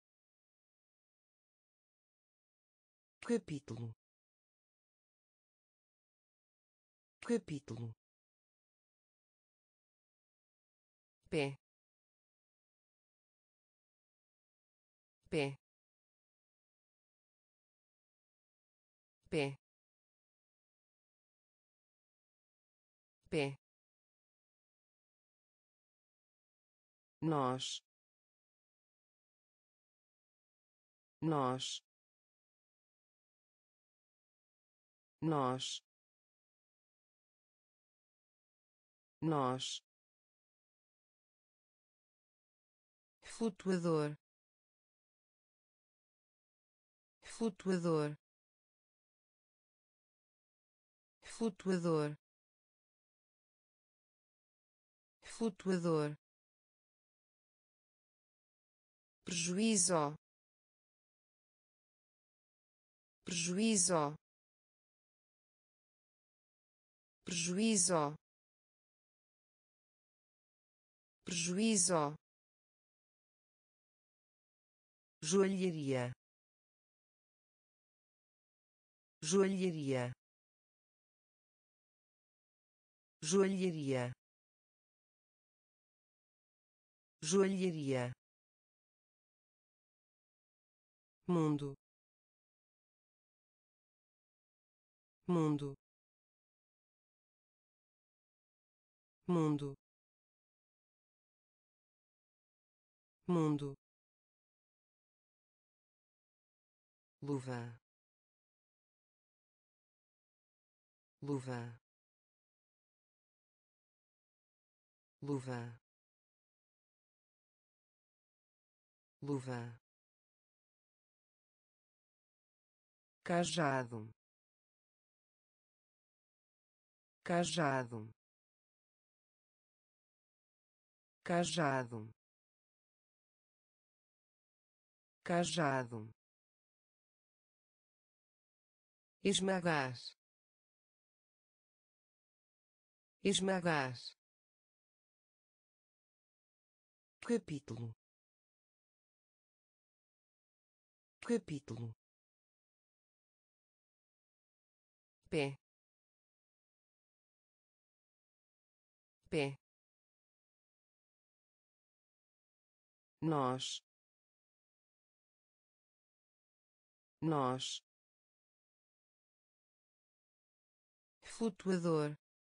capítulo, capítulo, pé, pé, pé, pé, nós, nós, nós, nós, flutuador, flutuador, flutuador, flutuador, prejuízo, prejuízo, prejuízo, prejuízo, joalharia, joalharia, joalharia, joalharia, mundo, mundo, mundo, mundo, luva, luva, luva, luva, cajado, cajado, cajado, cajado, esmagar, esmagar, capítulo, capítulo, pé, pé, nós, nós, flutuador,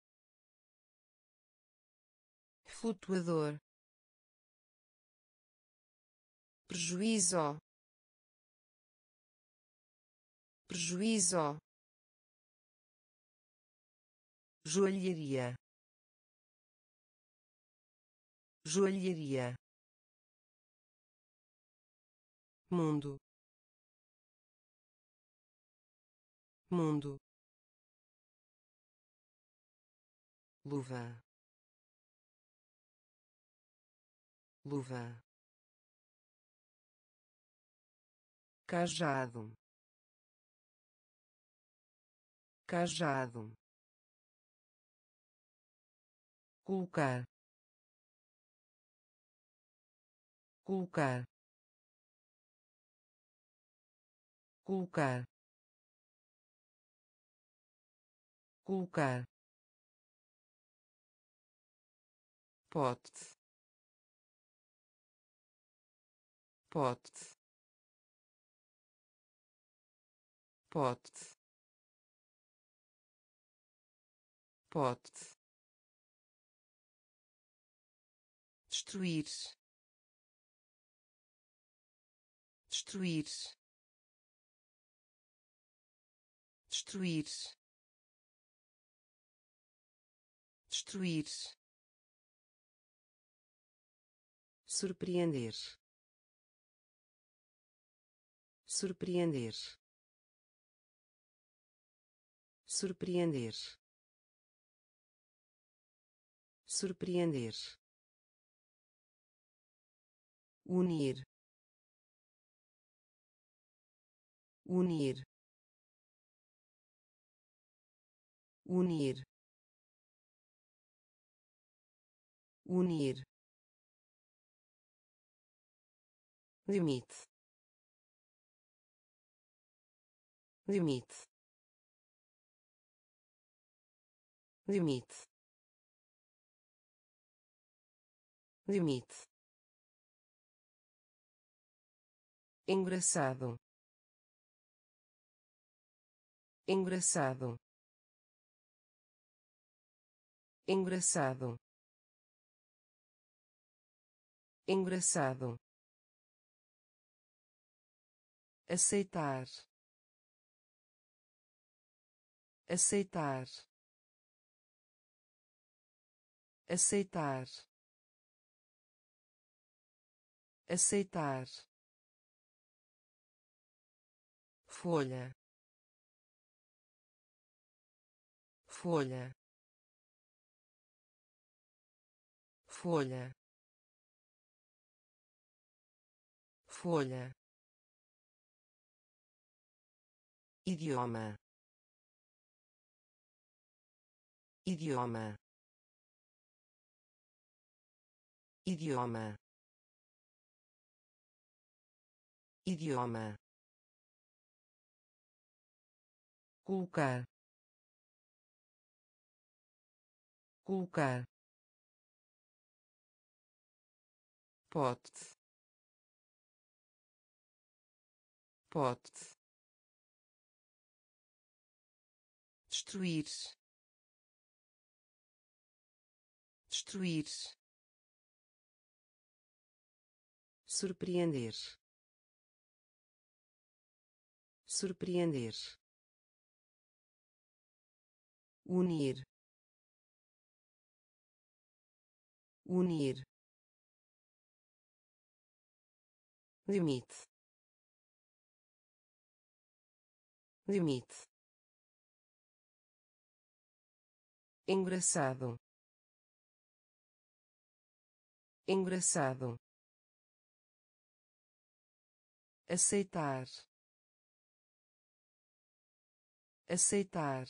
flutuador, prejuízo, prejuízo, joalharia, joalharia, mundo, mundo, luva, luva, cajado, cajado, colocar, colocar, colocar, colocar, pote, pote, pote, pote, destruir, destruir, destruir, destruir, surpreender, surpreender, surpreender, surpreender, unir, unir, unir, unir, limite, limite, limite, limite, engraçado, engraçado, engraçado, engraçado, aceitar, aceitar, aceitar, aceitar, folha, folha, folha, folha, idioma, idioma, idioma, idioma, colocar, colocar, pote, pote, destruir, destruir, surpreender, surpreender, unir, unir, limite, limite, engraçado, engraçado, aceitar, aceitar,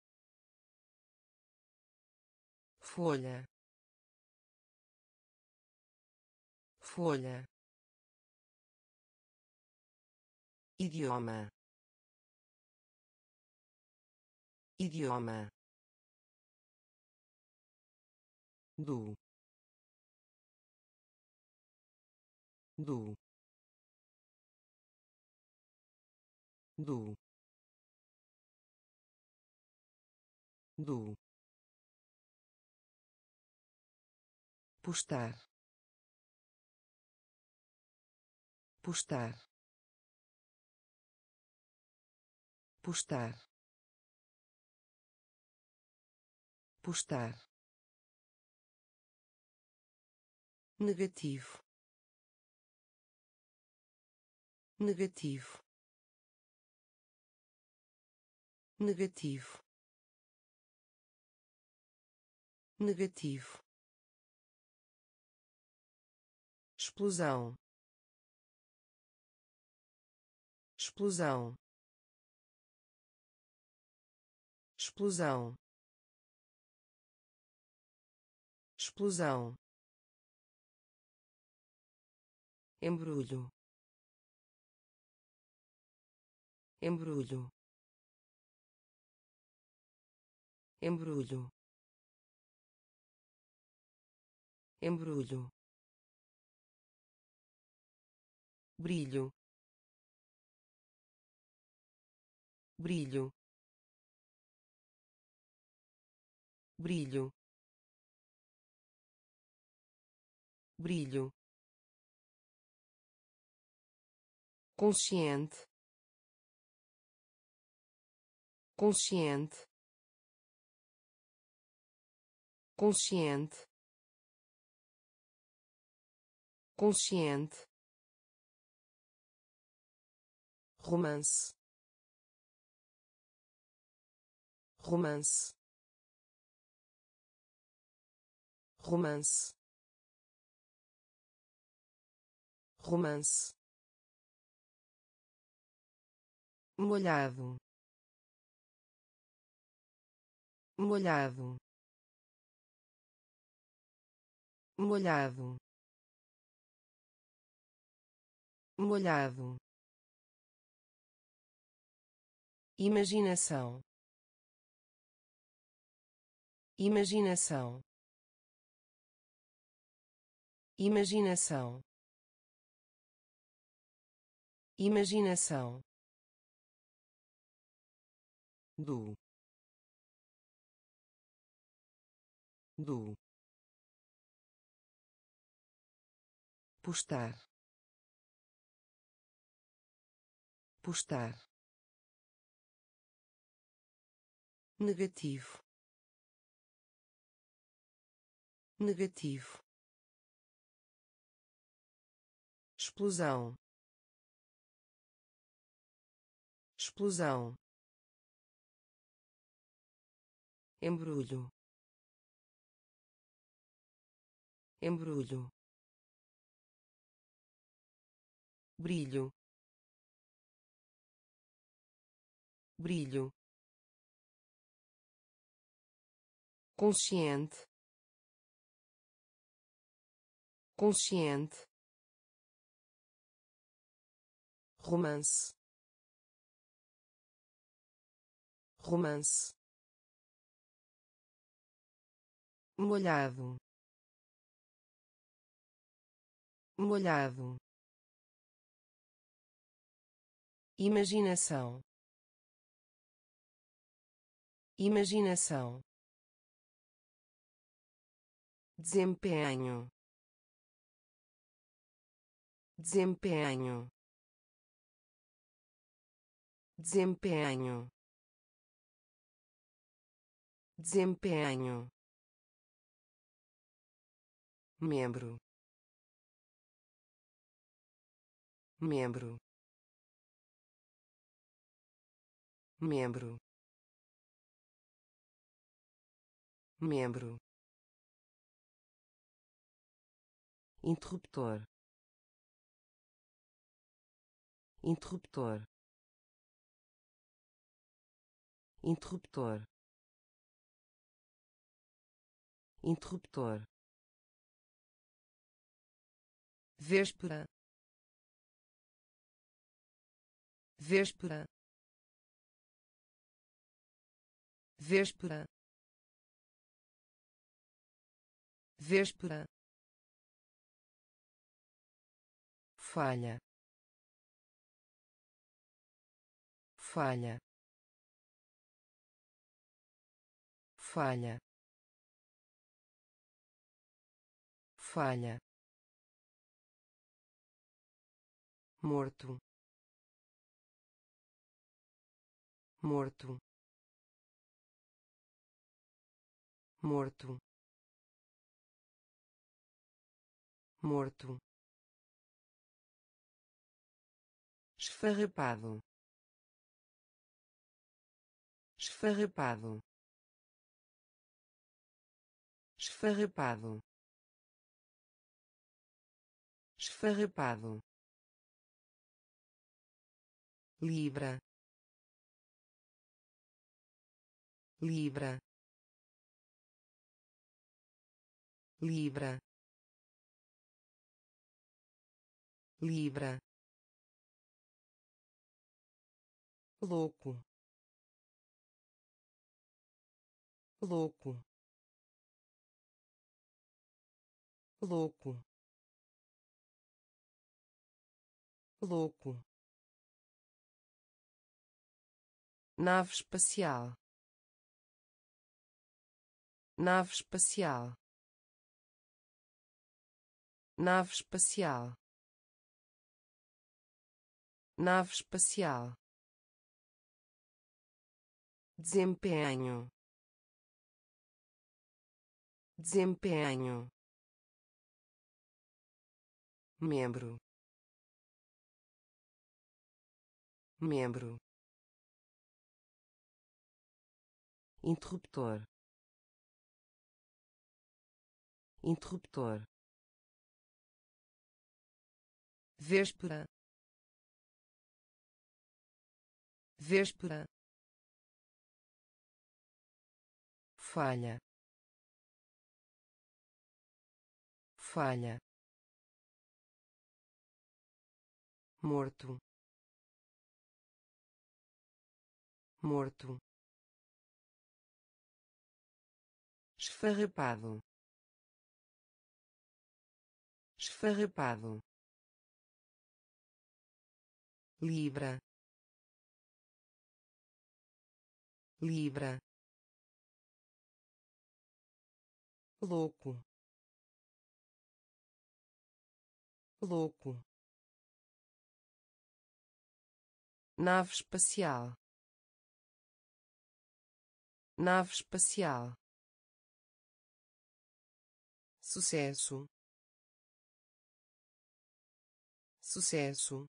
folha, folha, idioma, idioma, do, do, do, do, postar, postar, postar, postar, negativo, negativo, negativo, negativo, explosão, explosão, explosão, explosão, embrulho, embrulho, embrulho, embrulho, brilho, brilho, brilho, brilho, consciente, consciente, consciente, consciente, romance, romance, romance, romance, molhado, molhado, molhado, molhado, imaginação, imaginação, imaginação, imaginação, do, do, postar, postar, negativo, negativo, explosão, explosão, embrulho, embrulho, brilho, brilho, consciente, consciente, romance, romance, molhado, molhado, imaginação, imaginação, desempenho, desempenho, desempenho, desempenho, membro, membro, membro, membro, interruptor, interruptor, interruptor, interruptor, véspera, véspera, véspera, véspera, falha, falha, falha, falha, morto, morto, morto, morto, esfarrapado, esfarrapado, esfarrapado, esfarrapado, libra, libra, libra, libra, louco, louco, louco, louco, nave espacial, nave espacial, nave espacial, nave espacial, desempenho, desempenho, membro, membro, interruptor, interruptor, véspera, véspera, falha, falha, morto, morto, esfarrapado, esfarrapado, libra, libra, louco, louco, nave espacial, nave espacial, sucesso, sucesso,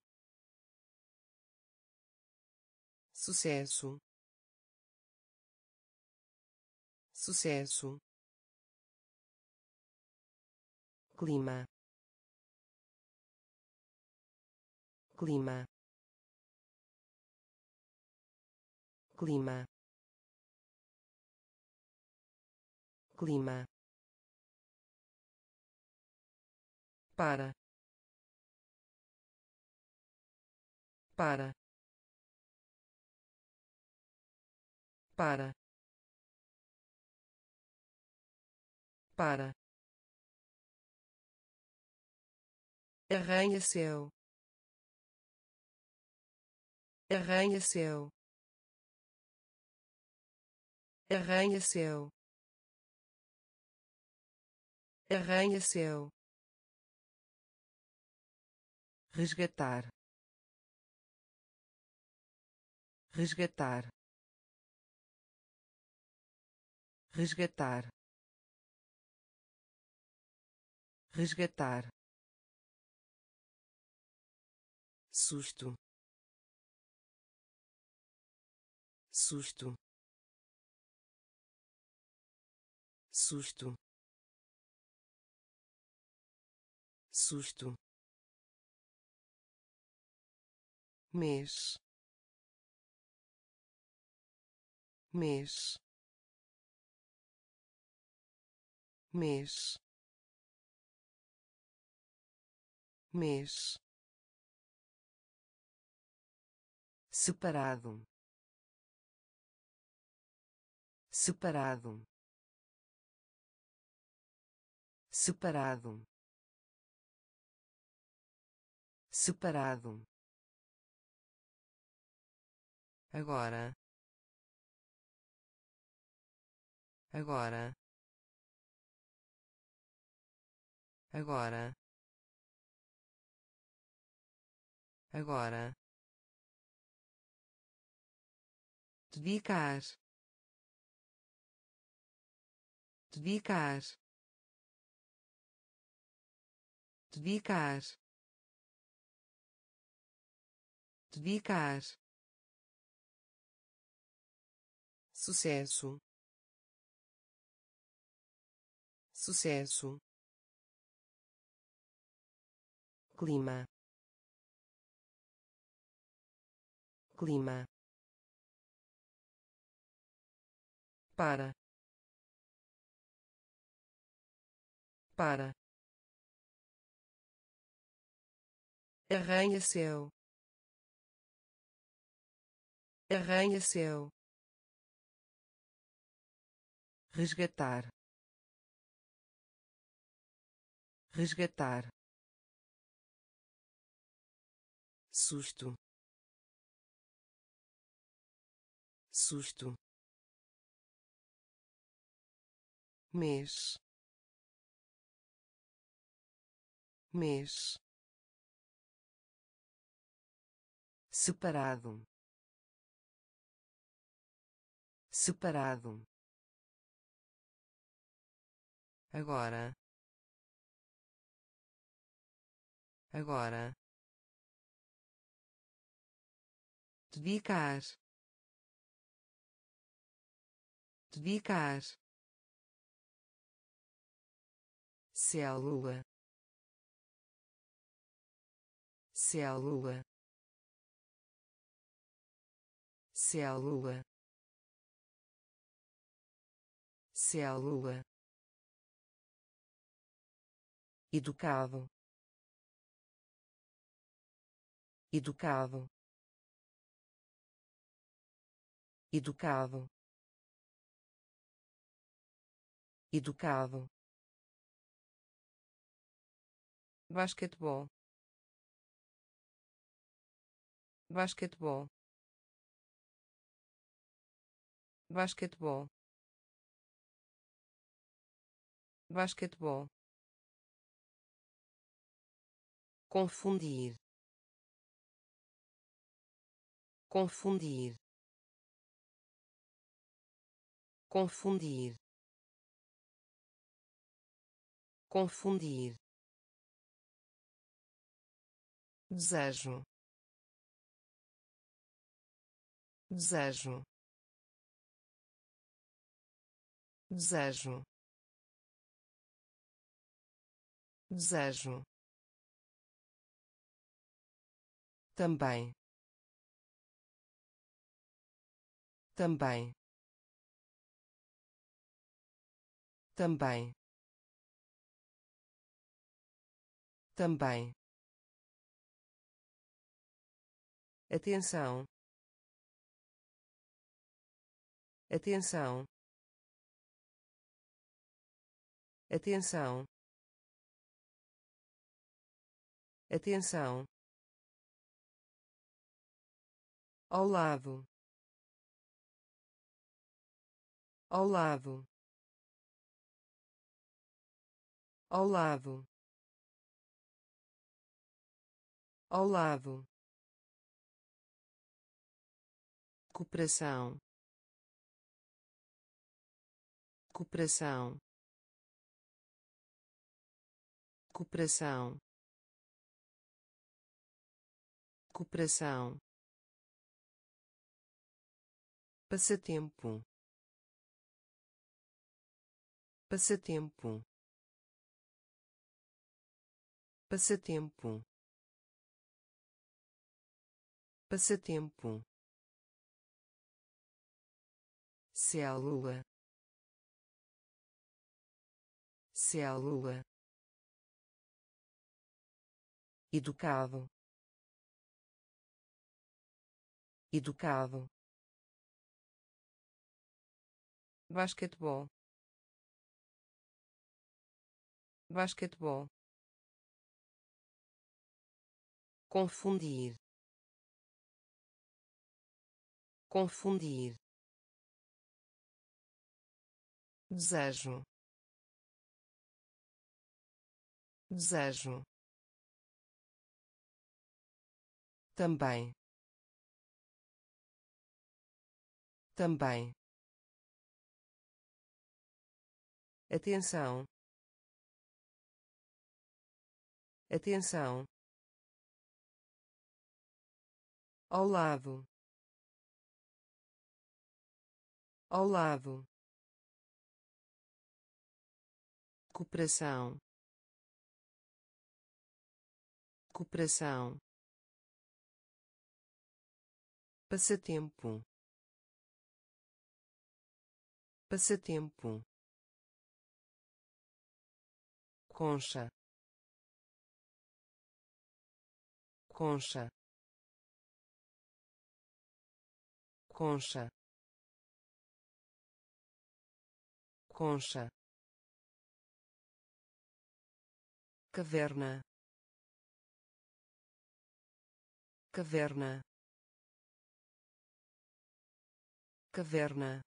sucesso, sucesso, clima, clima, clima, clima, para, para, para, para, arranha-céu, arranha-céu, arranha-céu, arranha-céu, resgatar, resgatar, resgatar, resgatar, susto, susto, susto, susto, mês, mês, mês, mês, separado, separado, separado, separado, agora, agora, agora, agora, dedicar, dedicar, dedicar, dedicar, sucesso, sucesso, clima, clima, para, arranha-céu, arranha-céu, resgatar, resgatar, susto, susto, mês, mês, separado, separado, agora, agora, dedicar, dedicar, célula, célula, célula, célula, educado, educado, educado, educado, basquetebol, basquetebol, basquetebol, basquetebol, confundir, confundir, confundir, confundir, desejo, desejo, desejo, desejo, também, também, também, também, atenção, atenção, atenção, atenção, ao lado, ao lado, ao lado, ao lado, cooperação, cooperação, cooperação, cooperação, passatempo, passatempo, passatempo, passatempo, célula, célula, educado, educado, basquetebol, basquetebol, confundir, confundir, desejo, desejo, também, também, atenção, atenção, ao lado, ao lado, cooperação, cooperação, passatempo, passatempo, concha, concha, concha, concha, caverna, caverna, caverna,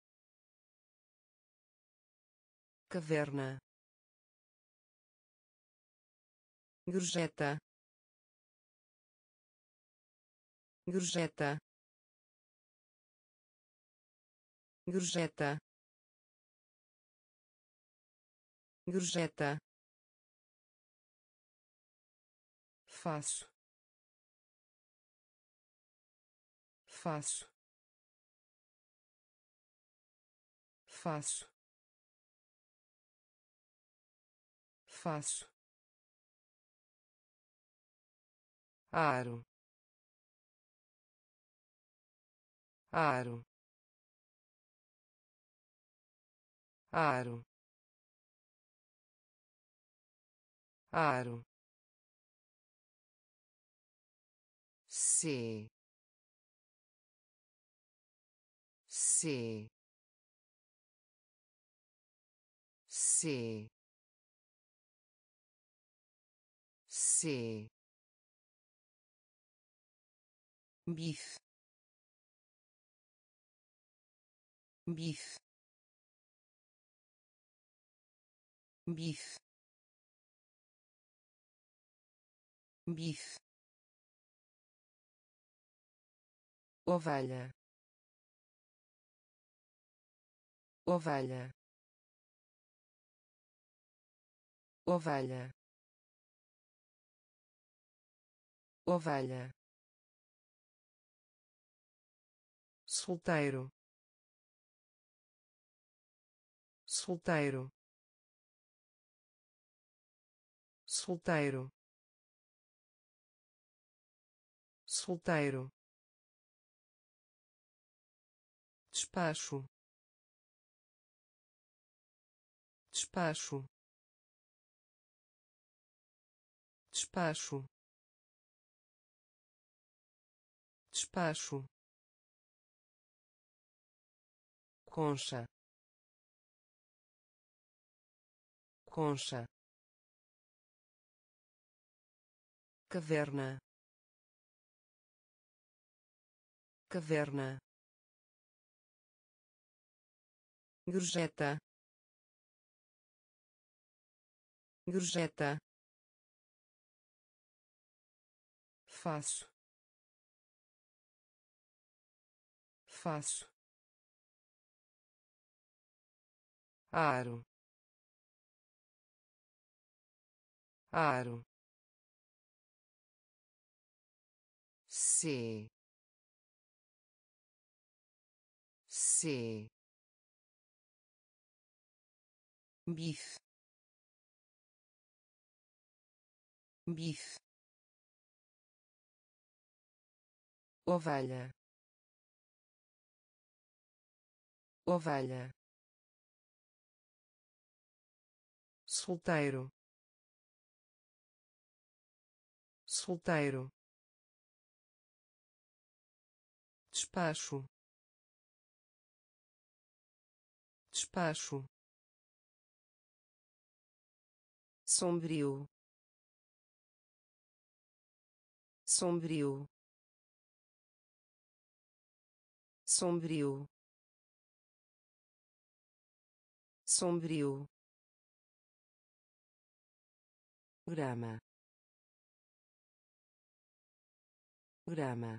caverna, gorjeta, gorjeta, gorjeta, gorjeta, faço, faço, faço, faço, aro, aro, aro, aro, C, C, C, C, bife, bife, bife, bife, ovelha, ovelha, ovelha, ovelha, solteiro, solteiro, solteiro, solteiro, despacho, despacho, despacho, despacho, concha, concha, caverna, caverna, gorjeta, gorjeta, faço, faço, aro, aro, C, C, bife, bife, ovelha, ovelha, solteiro, solteiro, despacho, despacho, sombrio, sombrio, sombrio, sombrio, grama, grama,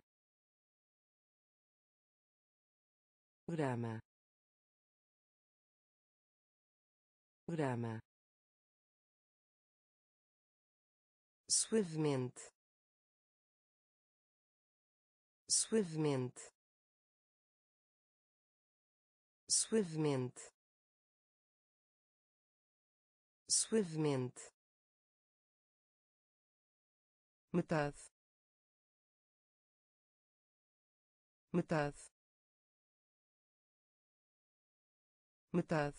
grama, grama, suavemente, suavemente, suavemente, suavemente, metade, metade, metade,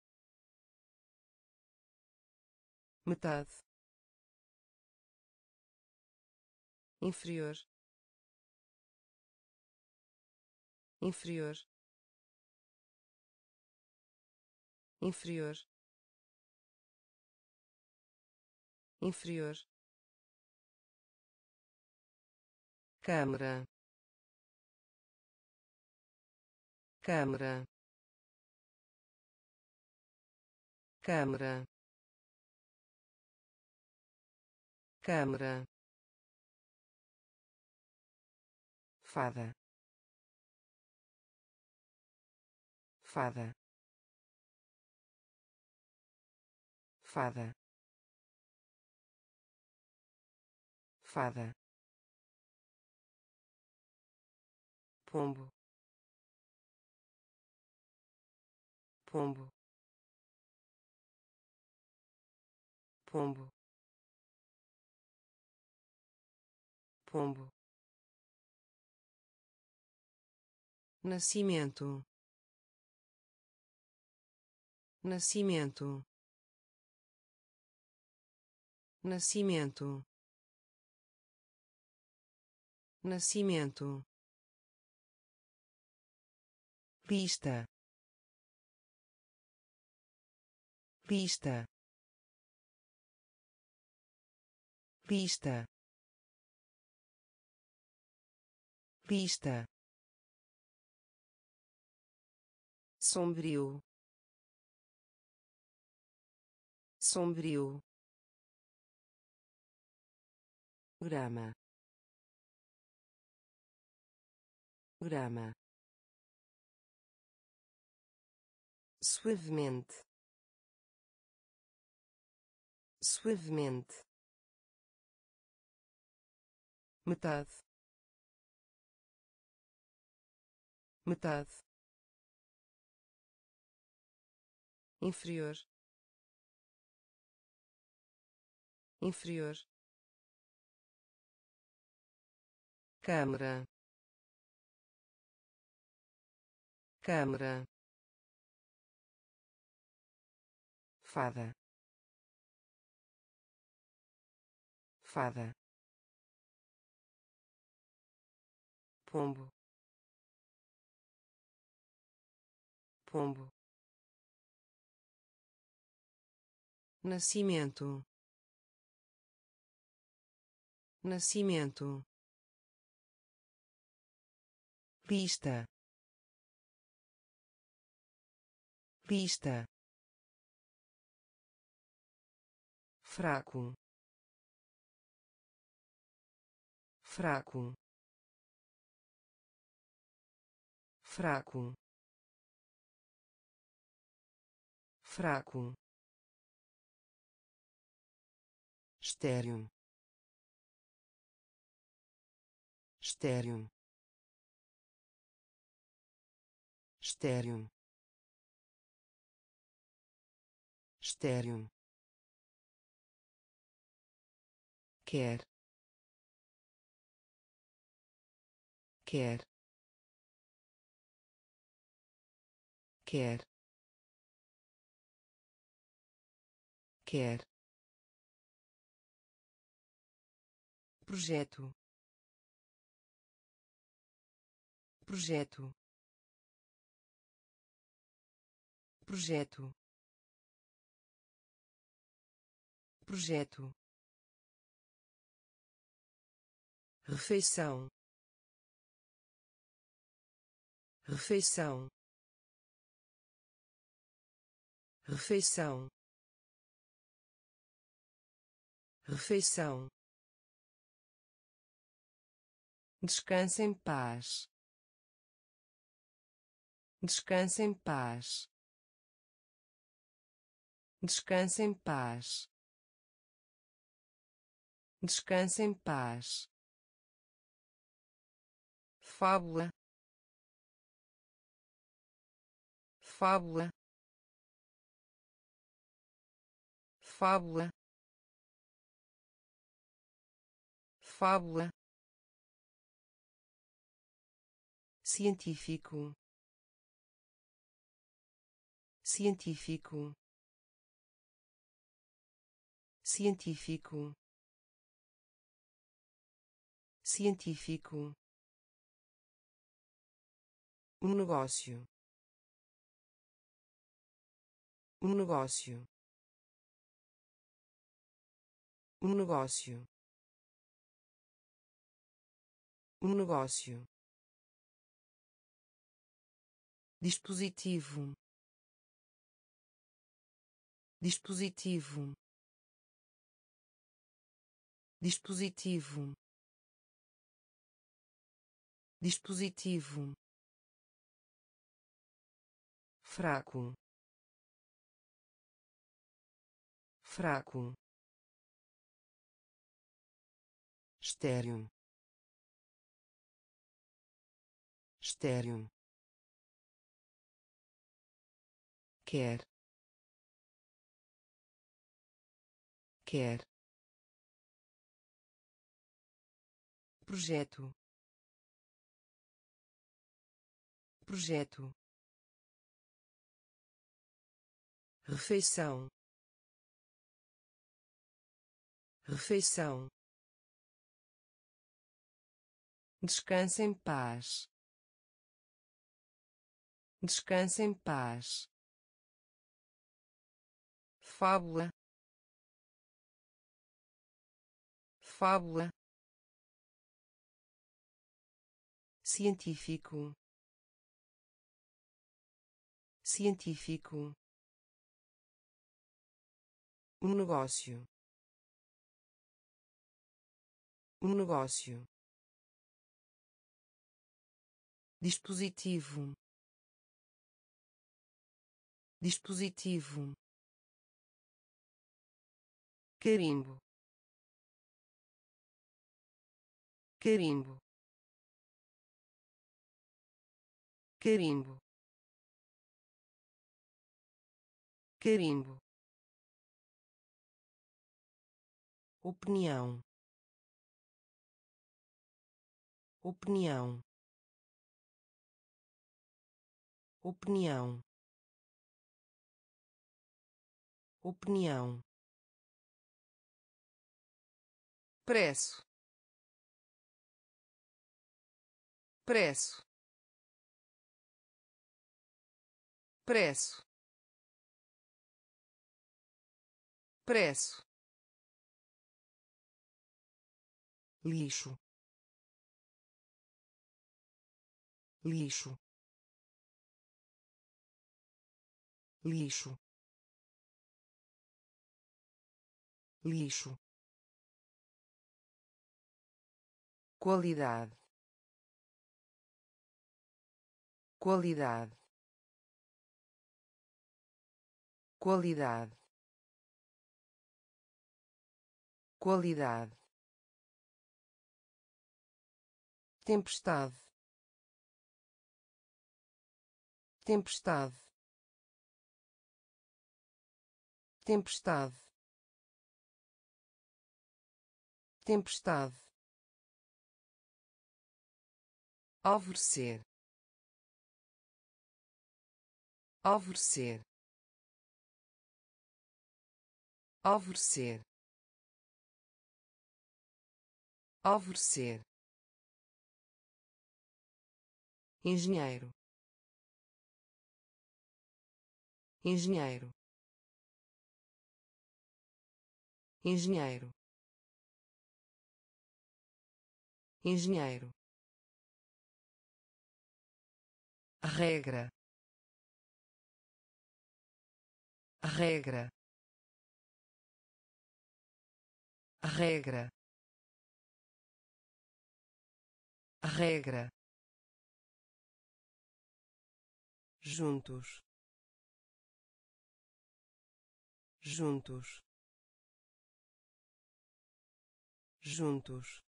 metade, inferior, inferior, inferior, inferior, câmara, câmara, câmara, câmara, fada, fada, fada, fada, pombo, pombo, pombo, pombo, nascimento, nascimento, nascimento, nascimento, lista, lista, lista, lista, sombrio, sombrio, grama, grama, suavemente, suavemente, metade, metade, inferior, inferior, câmara, câmara, fada, fada, pombo, pombo, nascimento, nascimento, lista, lista, fraco, fraco, fraco, fraco, estéreo, estéreo, estéreo, estéreo, quer, quer, quer, quer, projeto, projeto, projeto, projeto, refeição, refeição, refeição, refeição, descanse em paz, descanse em paz, descanse em paz, descanse em paz, fábula, fábula, fábula, fábula, científico, científico, científico, científico, um negócio, um negócio, um negócio, um negócio, dispositivo, dispositivo, dispositivo, dispositivo, fraco, fraco, estéreo, estéreo, quer, quer, projeto, projeto, refeição, refeição, descanse em paz, descanse em paz, fábula, fábula, científico, científico, um negócio, um negócio, dispositivo, dispositivo, carimbo, carimbo, carimbo, carimbo, opinião, opinião, opinião, opinião, preço, preço, preço, preço, lixo, lixo, lixo, lixo, qualidade, qualidade, qualidade, qualidade, tempestade, tempestade, tempestade, tempestade, alvorecer, alvorecer, alvorecer, alvorecer, engenheiro, engenheiro, engenheiro, engenheiro, regra, regra, regra, regra, juntos, juntos, juntos,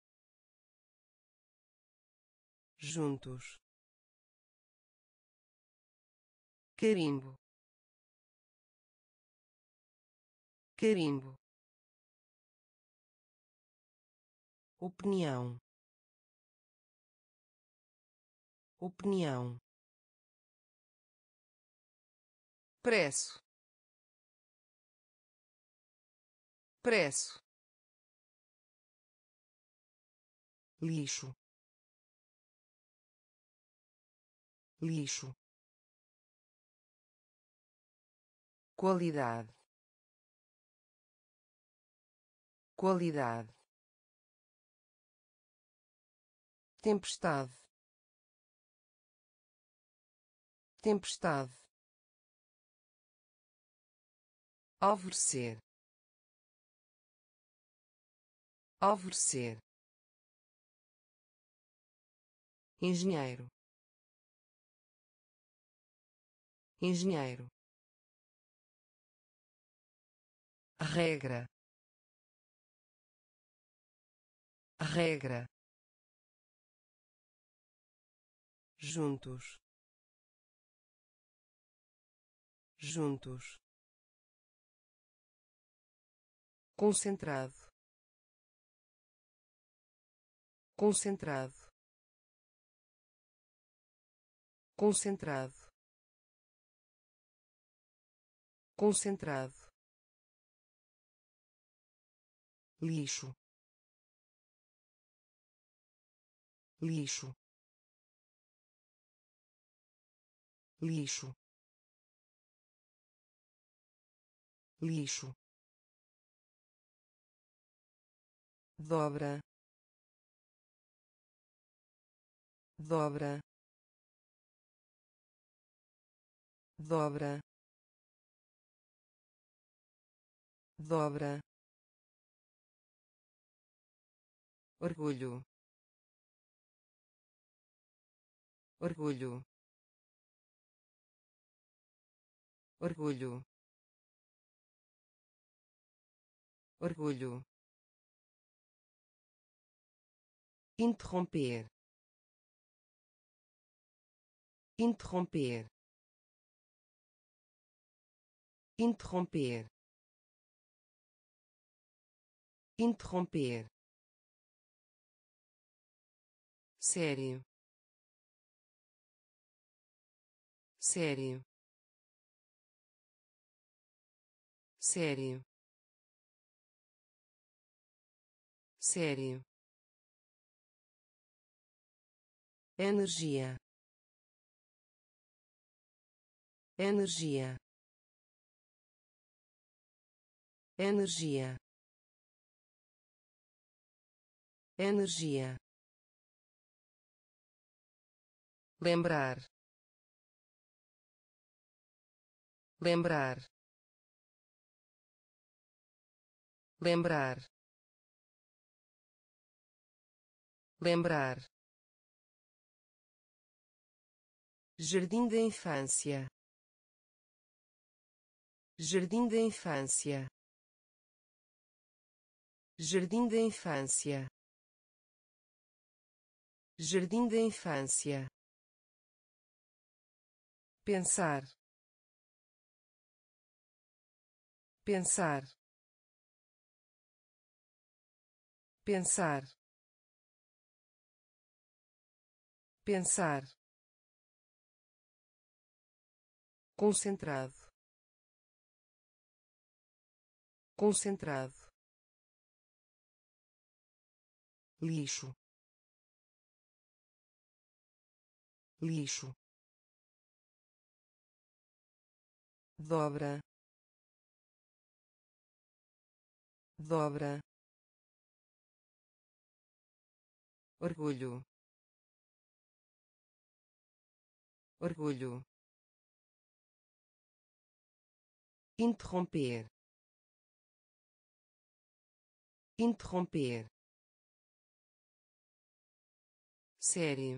juntos, carimbo, carimbo, opinião, opinião, preço, preço, lixo, lixo, qualidade, qualidade, tempestade, tempestade, alvorecer, alvorecer, engenheiro, engenheiro, regra, regra, juntos, juntos, concentrado, concentrado, concentrado, concentrado, lixo, lixo, lixo, lixo, dobra, dobra, dobra, dobra, orgulho, orgulho, orgulho, orgulho, interromper, interromper, interromper, interromper, sério, sério, sério, sério, energia, energia, energia, energia, lembrar, lembrar, lembrar, lembrar, jardim da infância, jardim da infância, jardim da infância, jardim da infância, pensar, pensar, pensar, pensar, concentrado, concentrado, lixo, lixo, dobra, dobra, orgulho, orgulho, interromper, interromper, sério,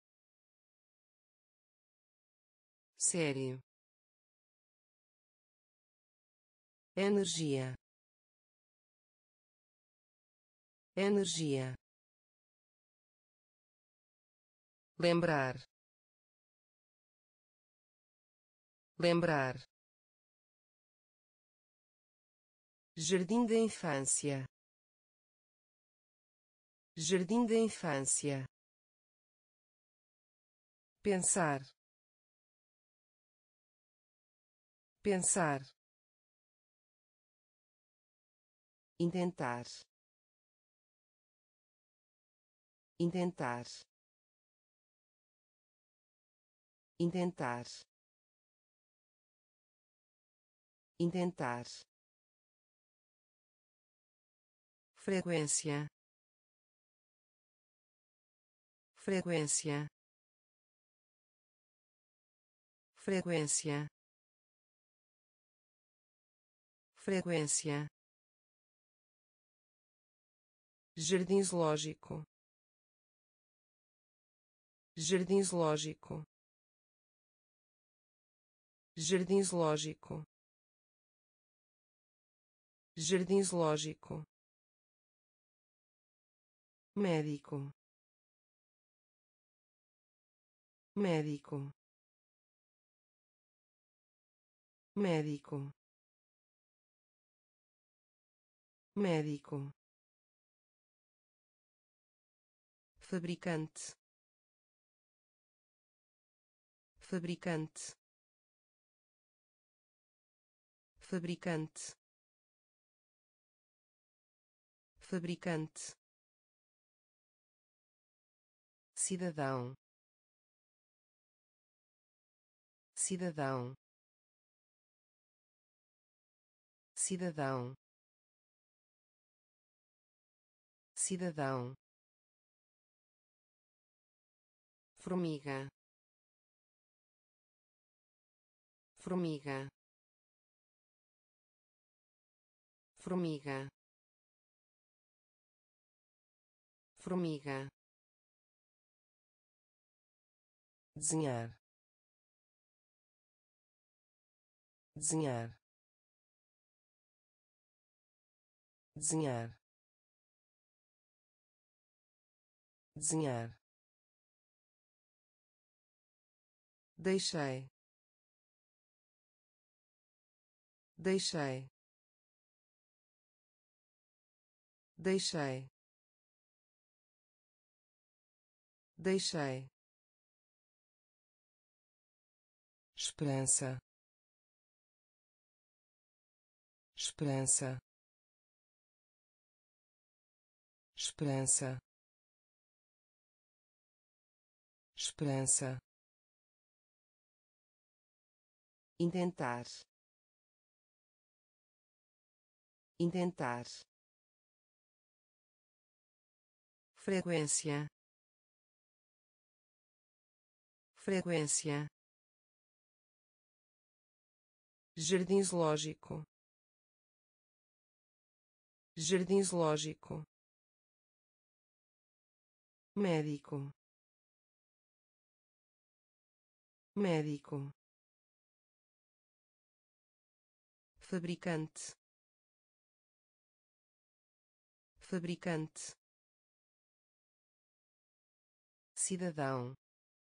sério, energia, energia, lembrar, lembrar, jardim da infância, jardim da infância, pensar, pensar, intentar, intentar, intentar, intentar, frequência, frequência, frequência, frequência, jardim zoológico, jardim zoológico, jardim zoológico, jardim zoológico, médico, médico, médico, médico, fabricante, fabricante, fabricante, fabricante, cidadão, cidadão, cidadão, cidadão, formiga, formiga, formiga, formiga, desenhar, desenhar, desenhar, desenhar, deixei, deixei, deixei, deixei, esperança, esperança, esperança, esperança, intentar, intentar, frequência, frequência, jardim zoológico, jardim zoológico, médico, médico, fabricante, fabricante, cidadão,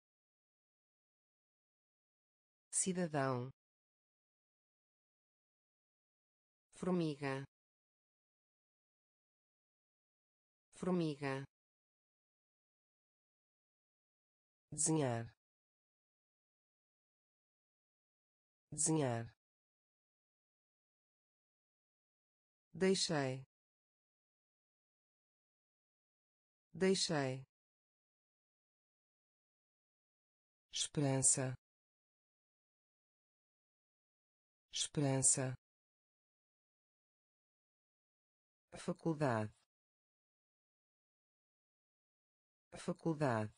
cidadão, formiga, formiga, desenhar, desenhar, deixei, deixei, esperança, esperança, faculdade, faculdade,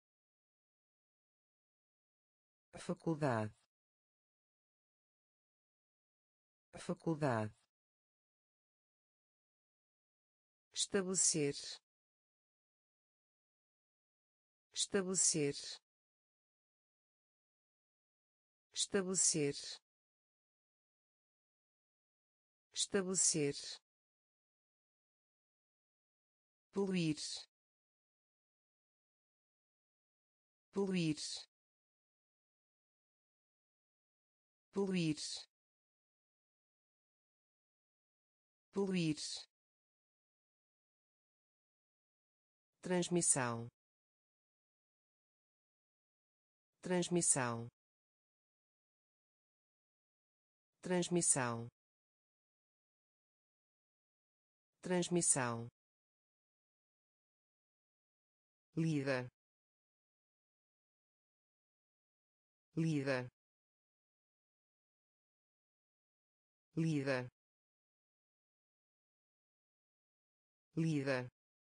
faculdade, faculdade, estabelecer, estabelecer, estabelecer, estabelecer, poluir, poluir, poluir, poluir, transmissão, transmissão, transmissão, transmissão, líder, líder, líder, líder,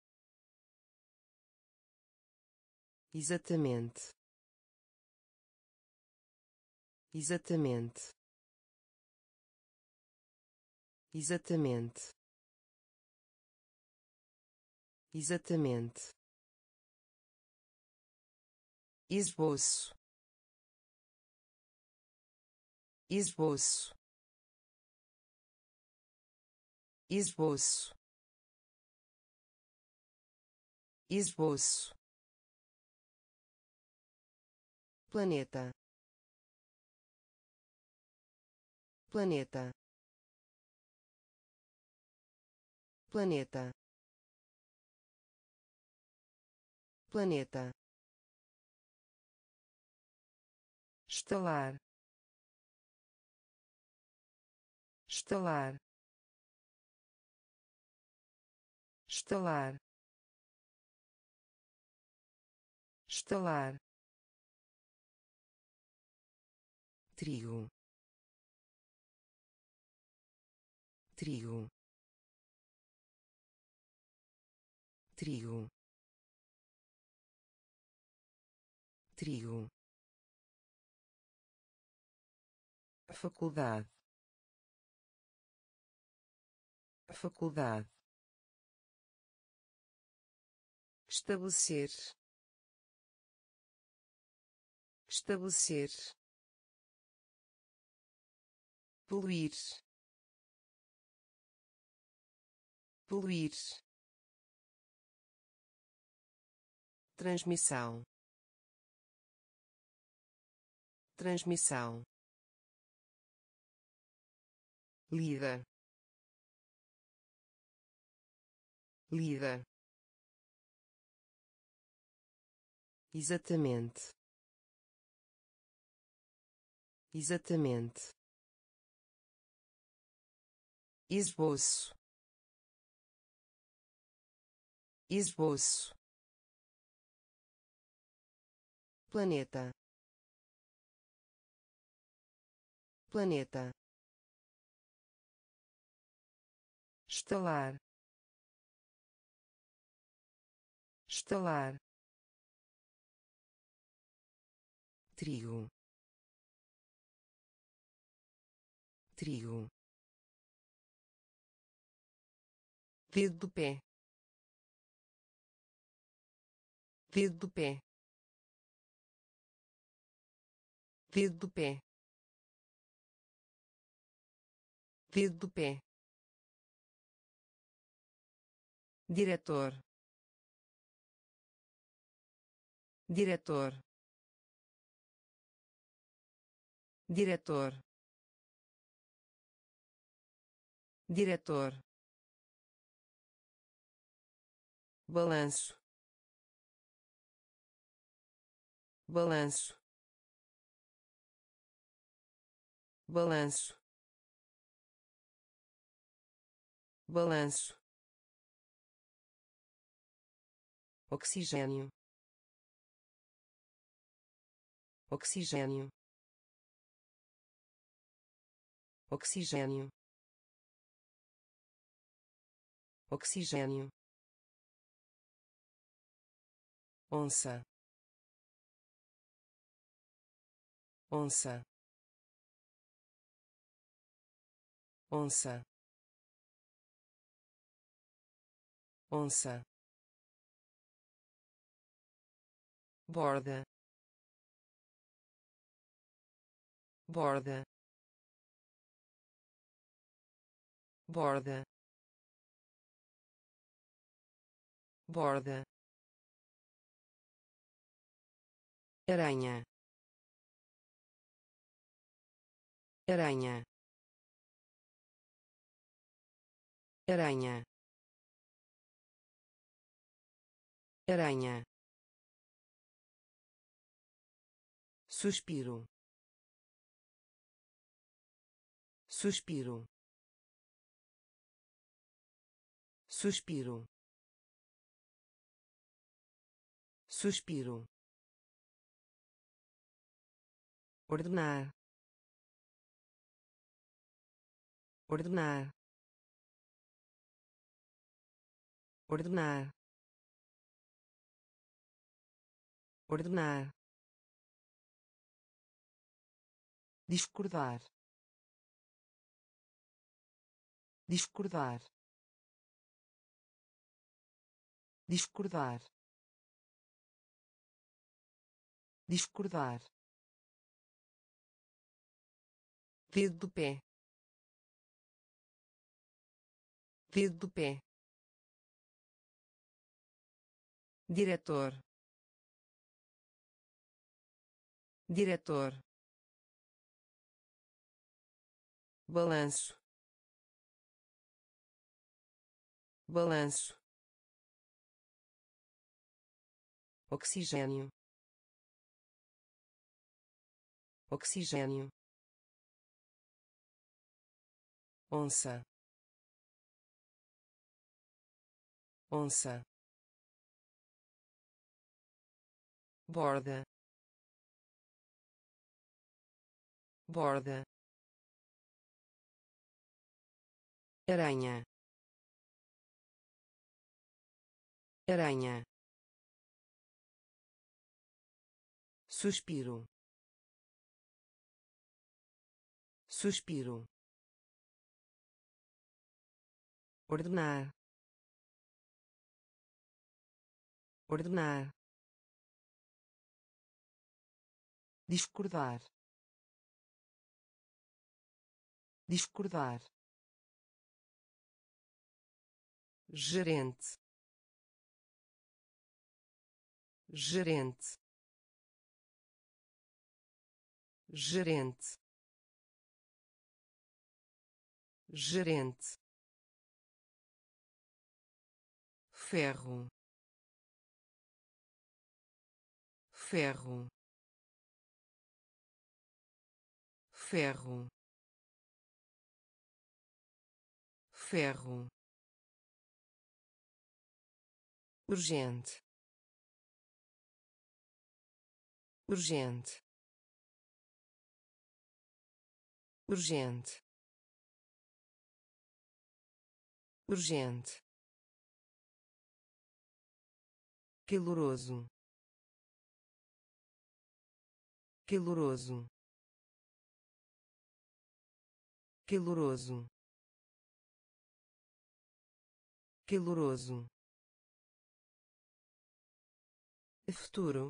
exatamente, exatamente, exatamente, exatamente, esboço, esboço, esboço, esboço, planeta, planeta, planeta, planeta, estalar, estalar, estalar, estalar, trigo, trigo, trigo, trigo, faculdade, faculdade, estabelecer, estabelecer, poluir, poluir, transmissão, transmissão, líder, líder, exatamente, exatamente, esboço, esboço, planeta, planeta, estalar, estalar, trigo, trigo, dedo do pé, dedo do pé, dedo do pé, dedo do pé, diretor, diretor, diretor, diretor, balanço, balanço, balanço, balanço, oxigênio, oxigênio, oxigênio, oxigênio, onça, onça, onça, onça, borda, borda, borda, borda, aranha, aranha, aranha, aranha, suspiro, suspiro, suspiro, suspiro, ordenar, ordenar, ordenar, ordenar, discordar, discordar, discordar, discordar, dedo do pé, dedo do pé, diretor, diretor, balanço, balanço, oxigênio, oxigênio, onça, onça, borda, borda, aranha, aranha, suspiro, suspiro, ordenar, ordenar, discordar, discordar, gerente, gerente, gerente, gerente, ferro, ferro, ferro, ferro, urgente, urgente, urgente, urgente, caloroso, caloroso, caloroso, caloroso, futuro,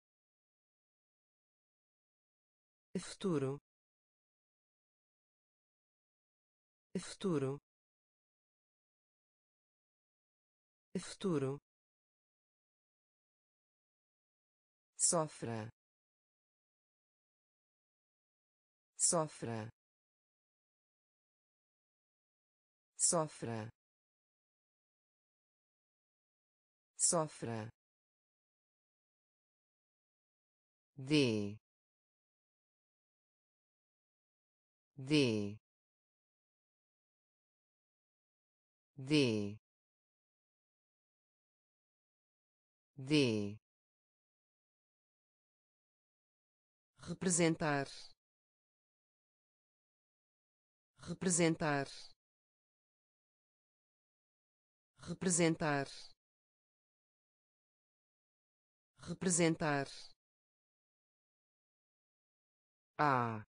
futuro, futuro, futuro, sofra, sofra, sofra, sofra, de, de, de, de, representar, representar, representar, representar, a,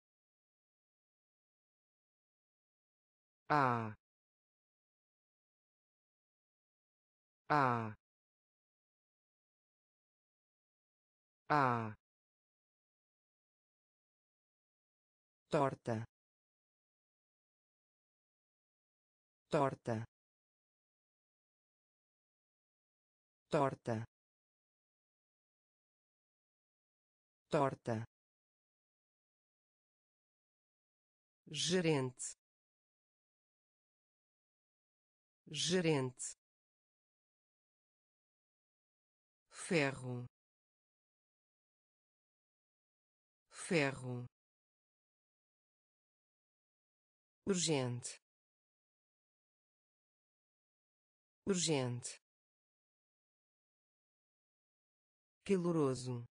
a, a, a, torta, torta, torta, torta, gerente, gerente, ferro, ferro, urgente, urgente, caloroso,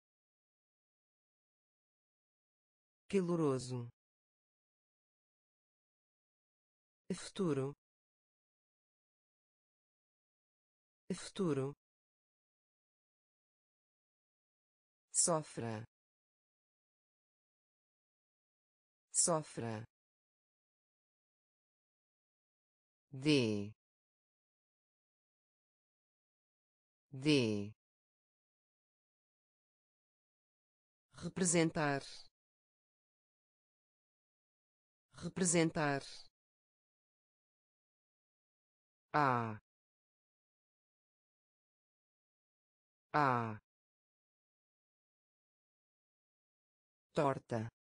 caloroso, futuro, futuro, sofra, sofra, de, de, representar, representar, a, a, torta,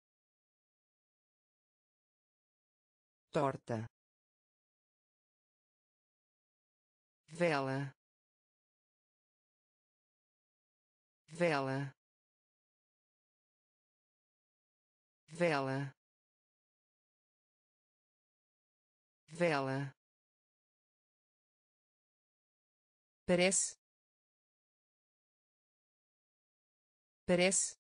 torta, vela, vela, vela, vela, parece, parece,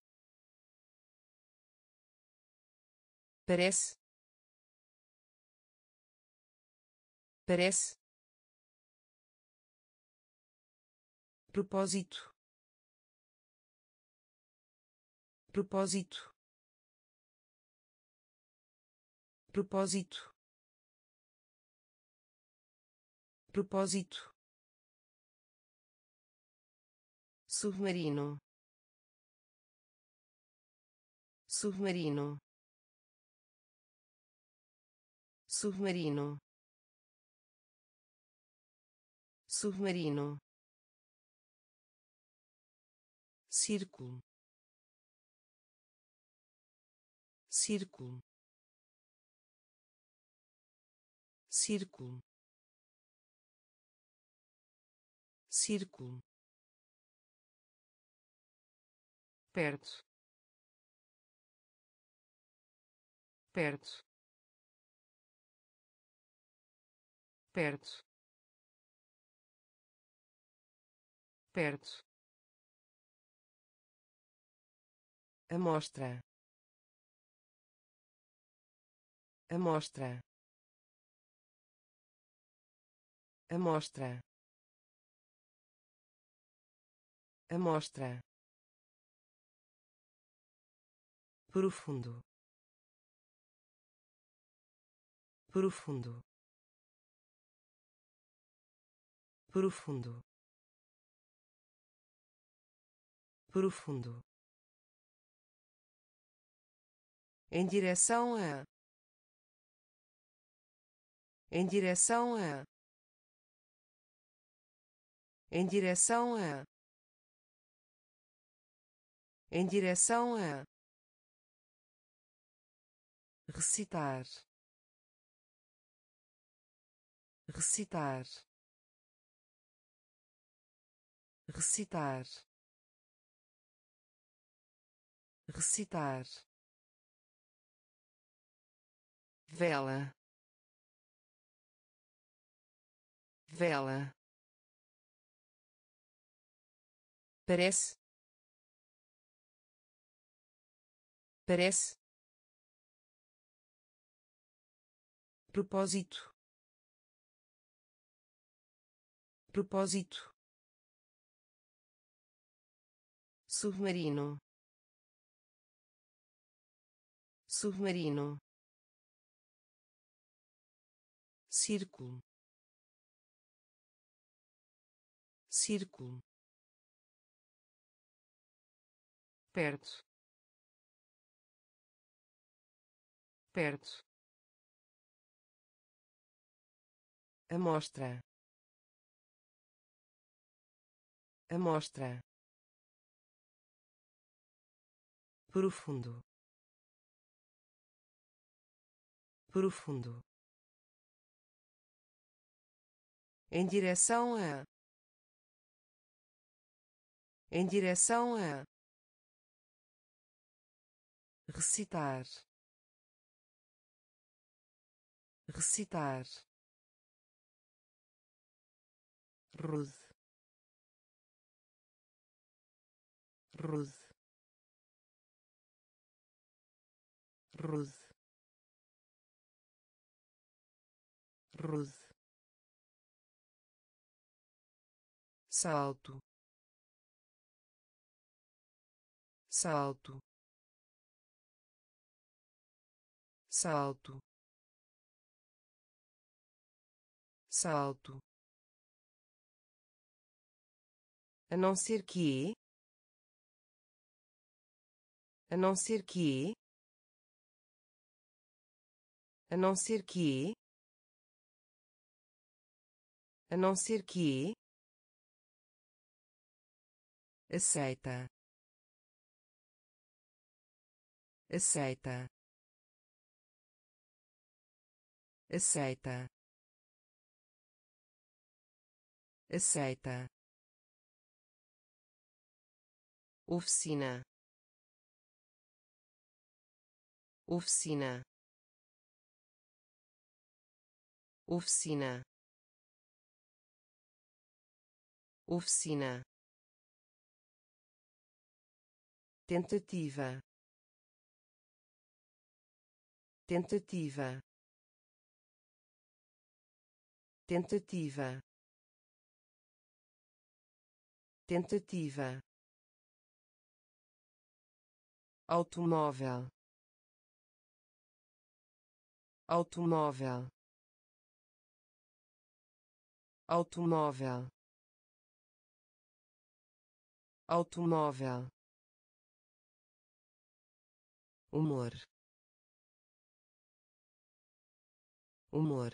parece, parece, propósito, propósito, propósito, propósito, submarino, submarino, submarino, submarino, círculo, círculo, círculo, círculo, perto, perto, perto, perto, amostra, amostra, amostra, amostra, profundo, profundo, profundo, profundo, em direção a, em direção a, em direção a, em direção a, recitar, recitar, recitar, recitar, vela, vela, parece, parece, propósito, propósito, submarino, submarino, círculo, círculo, perto, perto, amostra, amostra, profundo, profundo, em direção a, em direção a, recitar, recitar, rude, rude, rude, rude, salto, salto, salto, salto, a não ser que, a não ser que, a não ser que, a não ser que, aceita, aceita, aceita, aceita, oficina, oficina, oficina, oficina, tentativa, tentativa, tentativa, tentativa, automóvel, automóvel, automóvel, automóvel, humor, humor,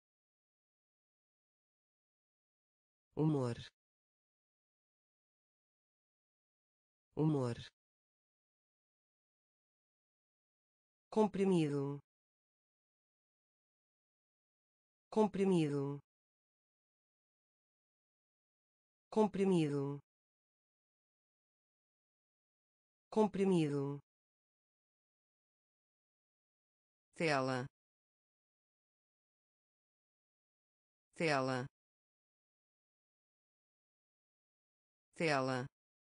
humor, humor, comprimido, comprimido, comprimido, comprimido, tela, tela, tela,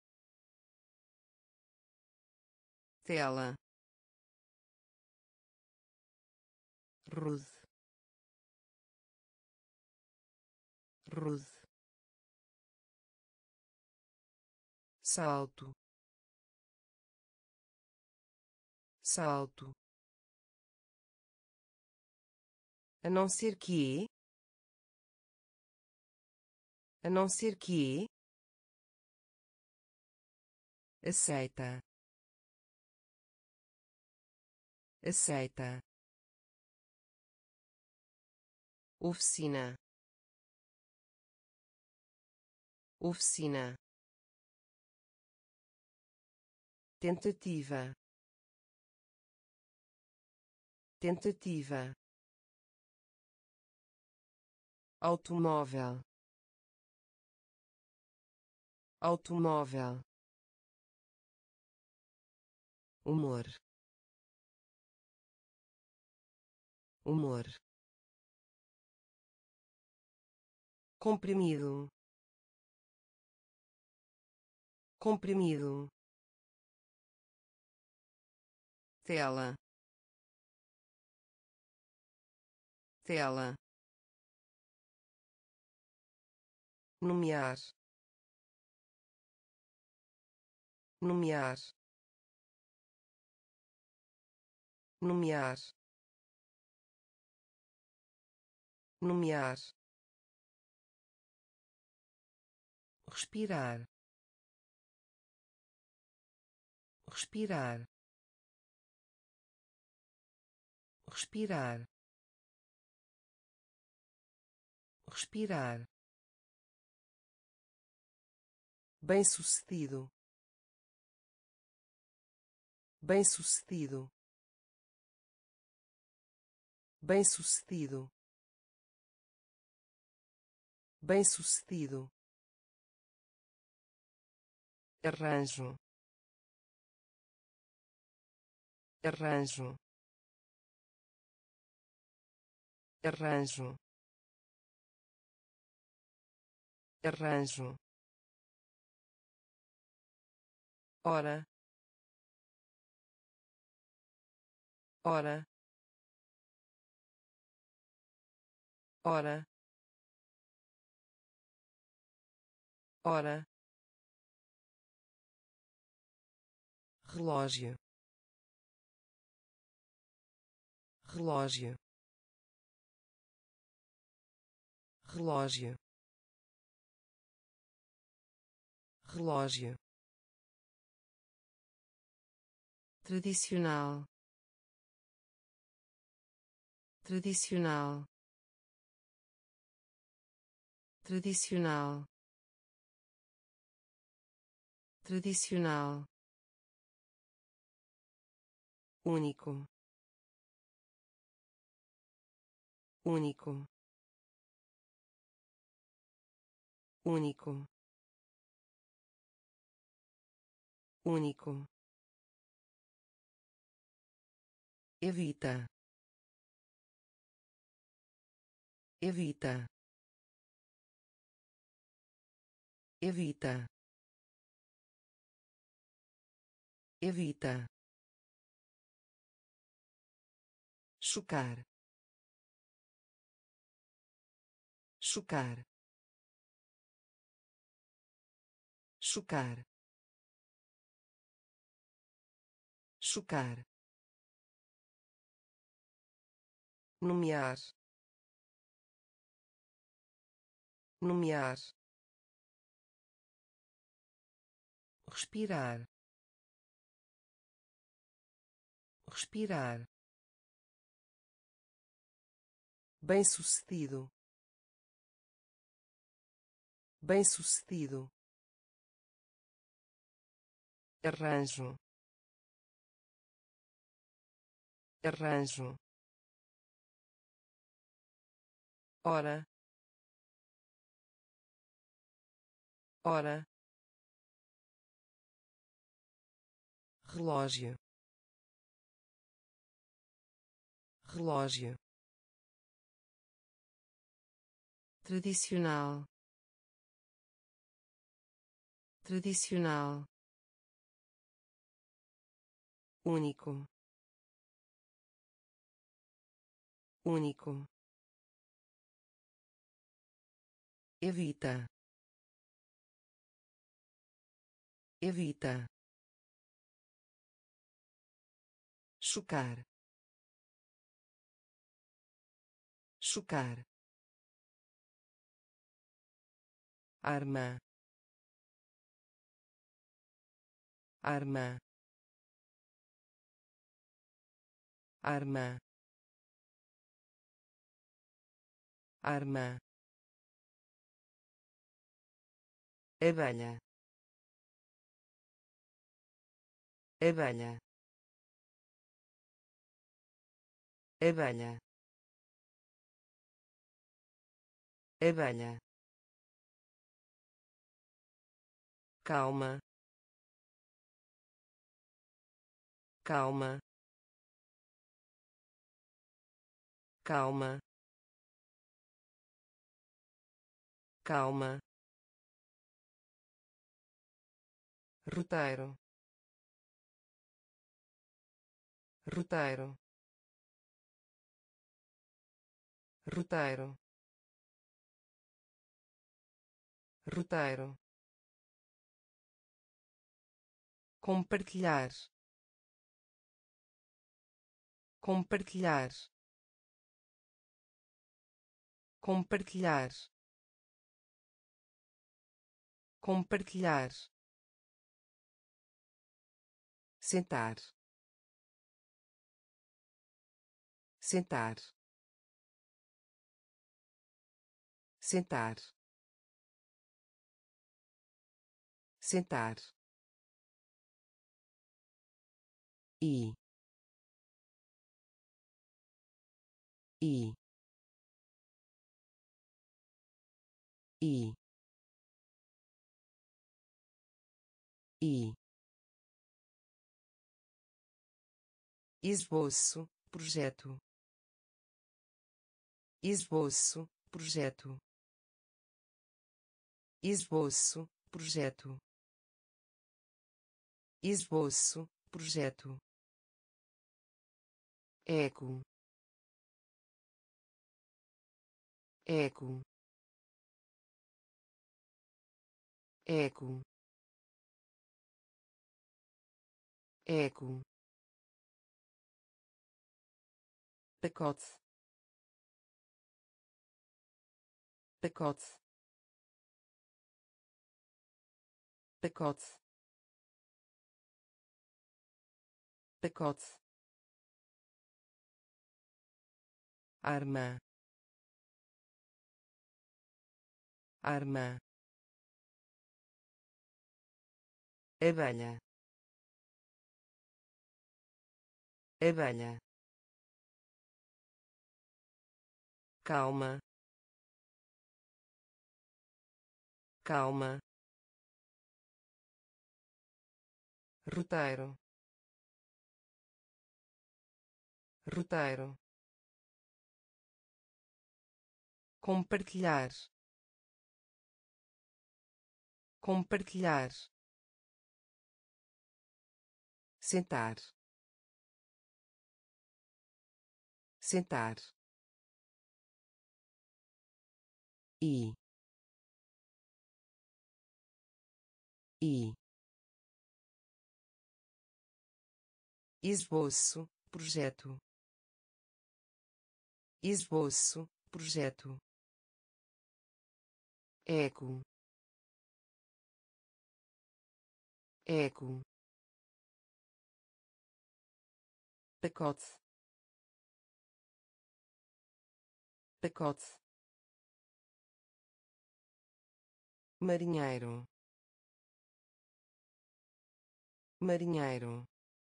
tela, rude, rude, salto, salto, a não ser que, a não ser que, aceita, aceita, oficina, oficina, tentativa, tentativa, automóvel, automóvel, humor, humor, comprimido, comprimido, tela, tela, nomear, nomear, nomear, nomear, respirar, respirar, respirar, respirar, bem-sucedido, bem-sucedido, bem-sucedido, bem-sucedido, arranjo, arranjo, arranjo, arranjo, hora, hora, hora, hora, relógio, relógio, relógio, relógio, tradicional, tradicional, tradicional, tradicional, único, único, único, único, evita, evita, evita, evita, chocar, chocar, chocar, chocar, nomear, nomear, respirar, respirar, bem-sucedido, bem-sucedido, arranjo, arranjo, hora, hora, relógio, relógio, tradicional, tradicional, único, único, evita, evita, chocar, chocar, arma, arma, arma, arma, abelha, abelha, abelha, abelha, calma, calma, calma, calma, roteiro, roteiro, roteiro, roteiro, compartilhar, compartilhar, compartilhar, compartilhar, sentar, sentar, sentar, sentar, e e e e esboço, projeto, esboço, projeto, esboço, projeto, esboço, projeto, eco, eco, eco, eco, pacote, pacote, pacote, pacote, arma, arma, abelha, abelha, calma, calma, roteiro, roteiro, compartilhar, compartilhar, sentar, sentar, e esboço, projeto, esboço, projeto, eco, eco, pacote, pacote, marinheiro, marinheiro,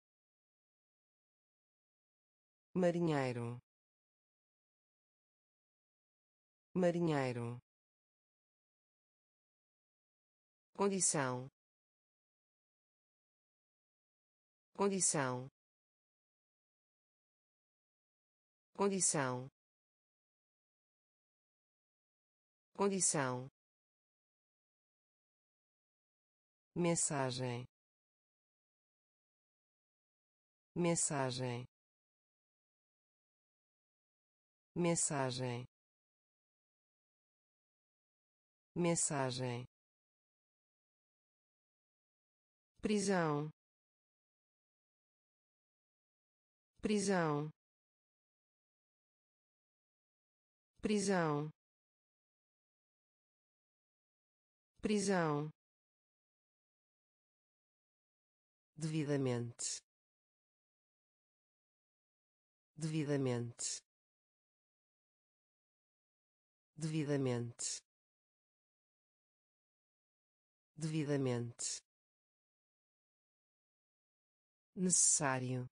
marinheiro, marinheiro, condição, condição, condição, condição, mensagem, mensagem, mensagem, mensagem, prisão, prisão, prisão, prisão, devidamente, devidamente, devidamente, devidamente, necessário,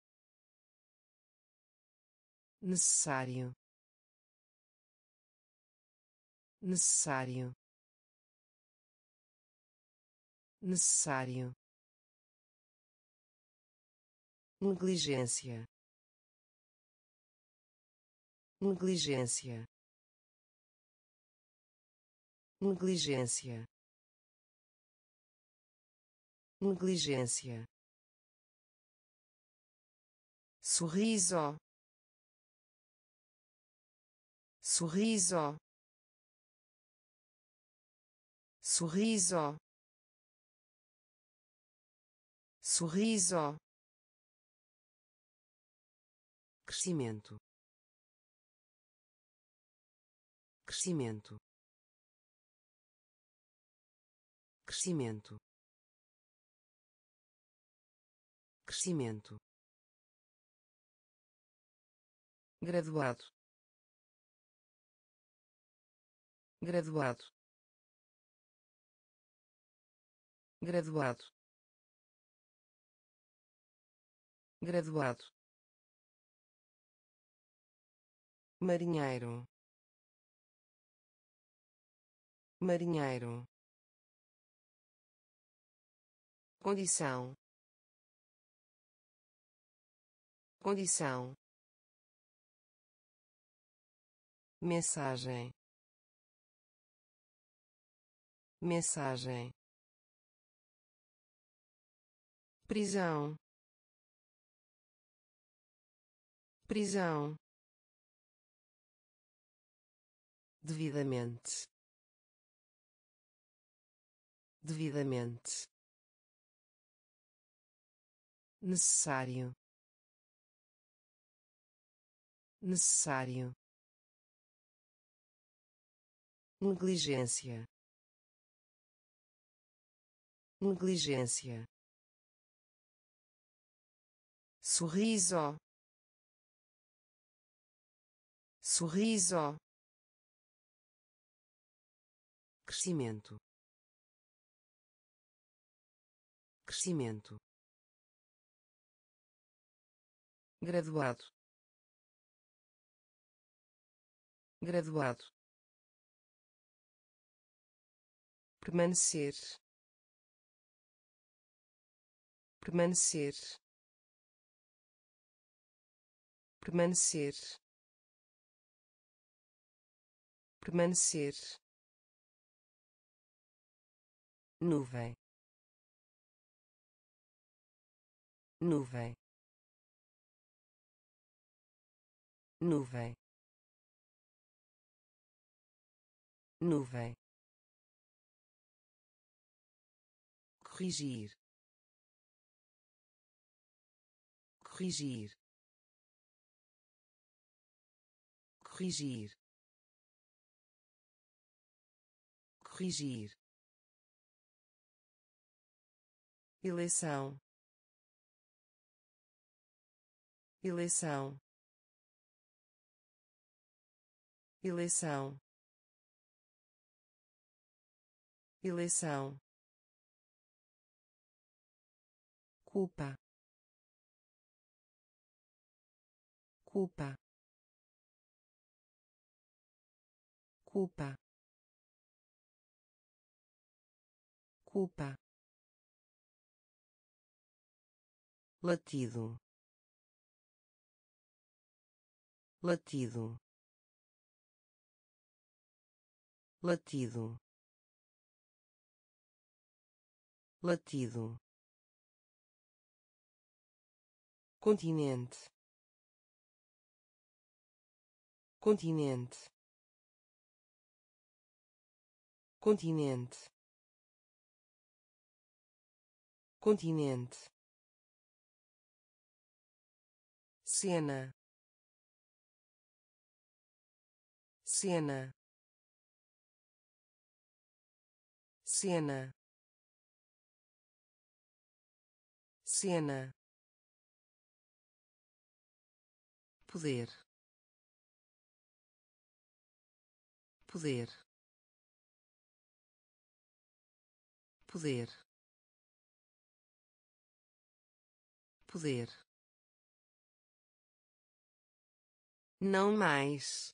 necessário, necessário, necessário, negligência, negligência, negligência, negligência, sorriso, sorriso, sorriso, sorriso, crescimento, crescimento, crescimento, crescimento, graduado, graduado, graduado, graduado, marinheiro, marinheiro, condição, condição, mensagem, mensagem, prisão, prisão, devidamente, devidamente, necessário, necessário, negligência, negligência, sorriso, sorriso, crescimento, crescimento, graduado, graduado, permanecer, permanecer, permanecer, permanecer, nuvem, nuvem, nuvem, nuvem, corrigir, corrigir, corrigir, corrigir, eleição, eleição, eleição, eleição, culpa, culpa, culpa, culpa, latido, latido, latido, latido, continente, continente, continente, continente, cena, cena, cena, cena, poder, poder, poder, poder, não mais,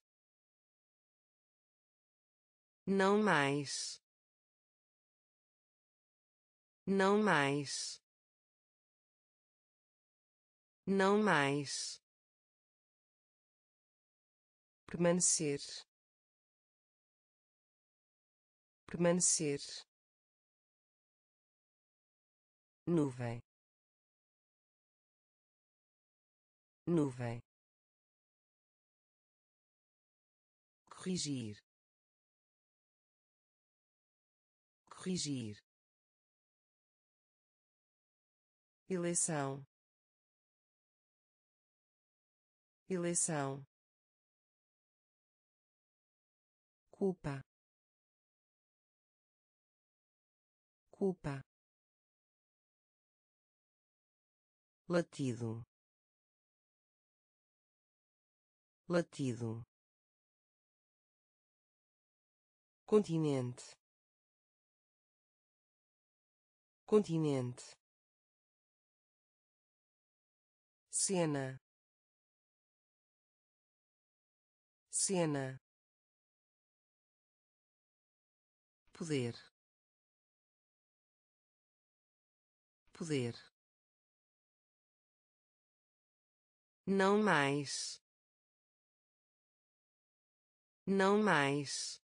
não mais, não mais, não mais, permanecer, permanecer, nuvem, nuvem, corrigir, corrigir, eleição, eleição, culpa, culpa, latido, latido, continente, continente, cena, cena, poder, poder, não mais, não mais,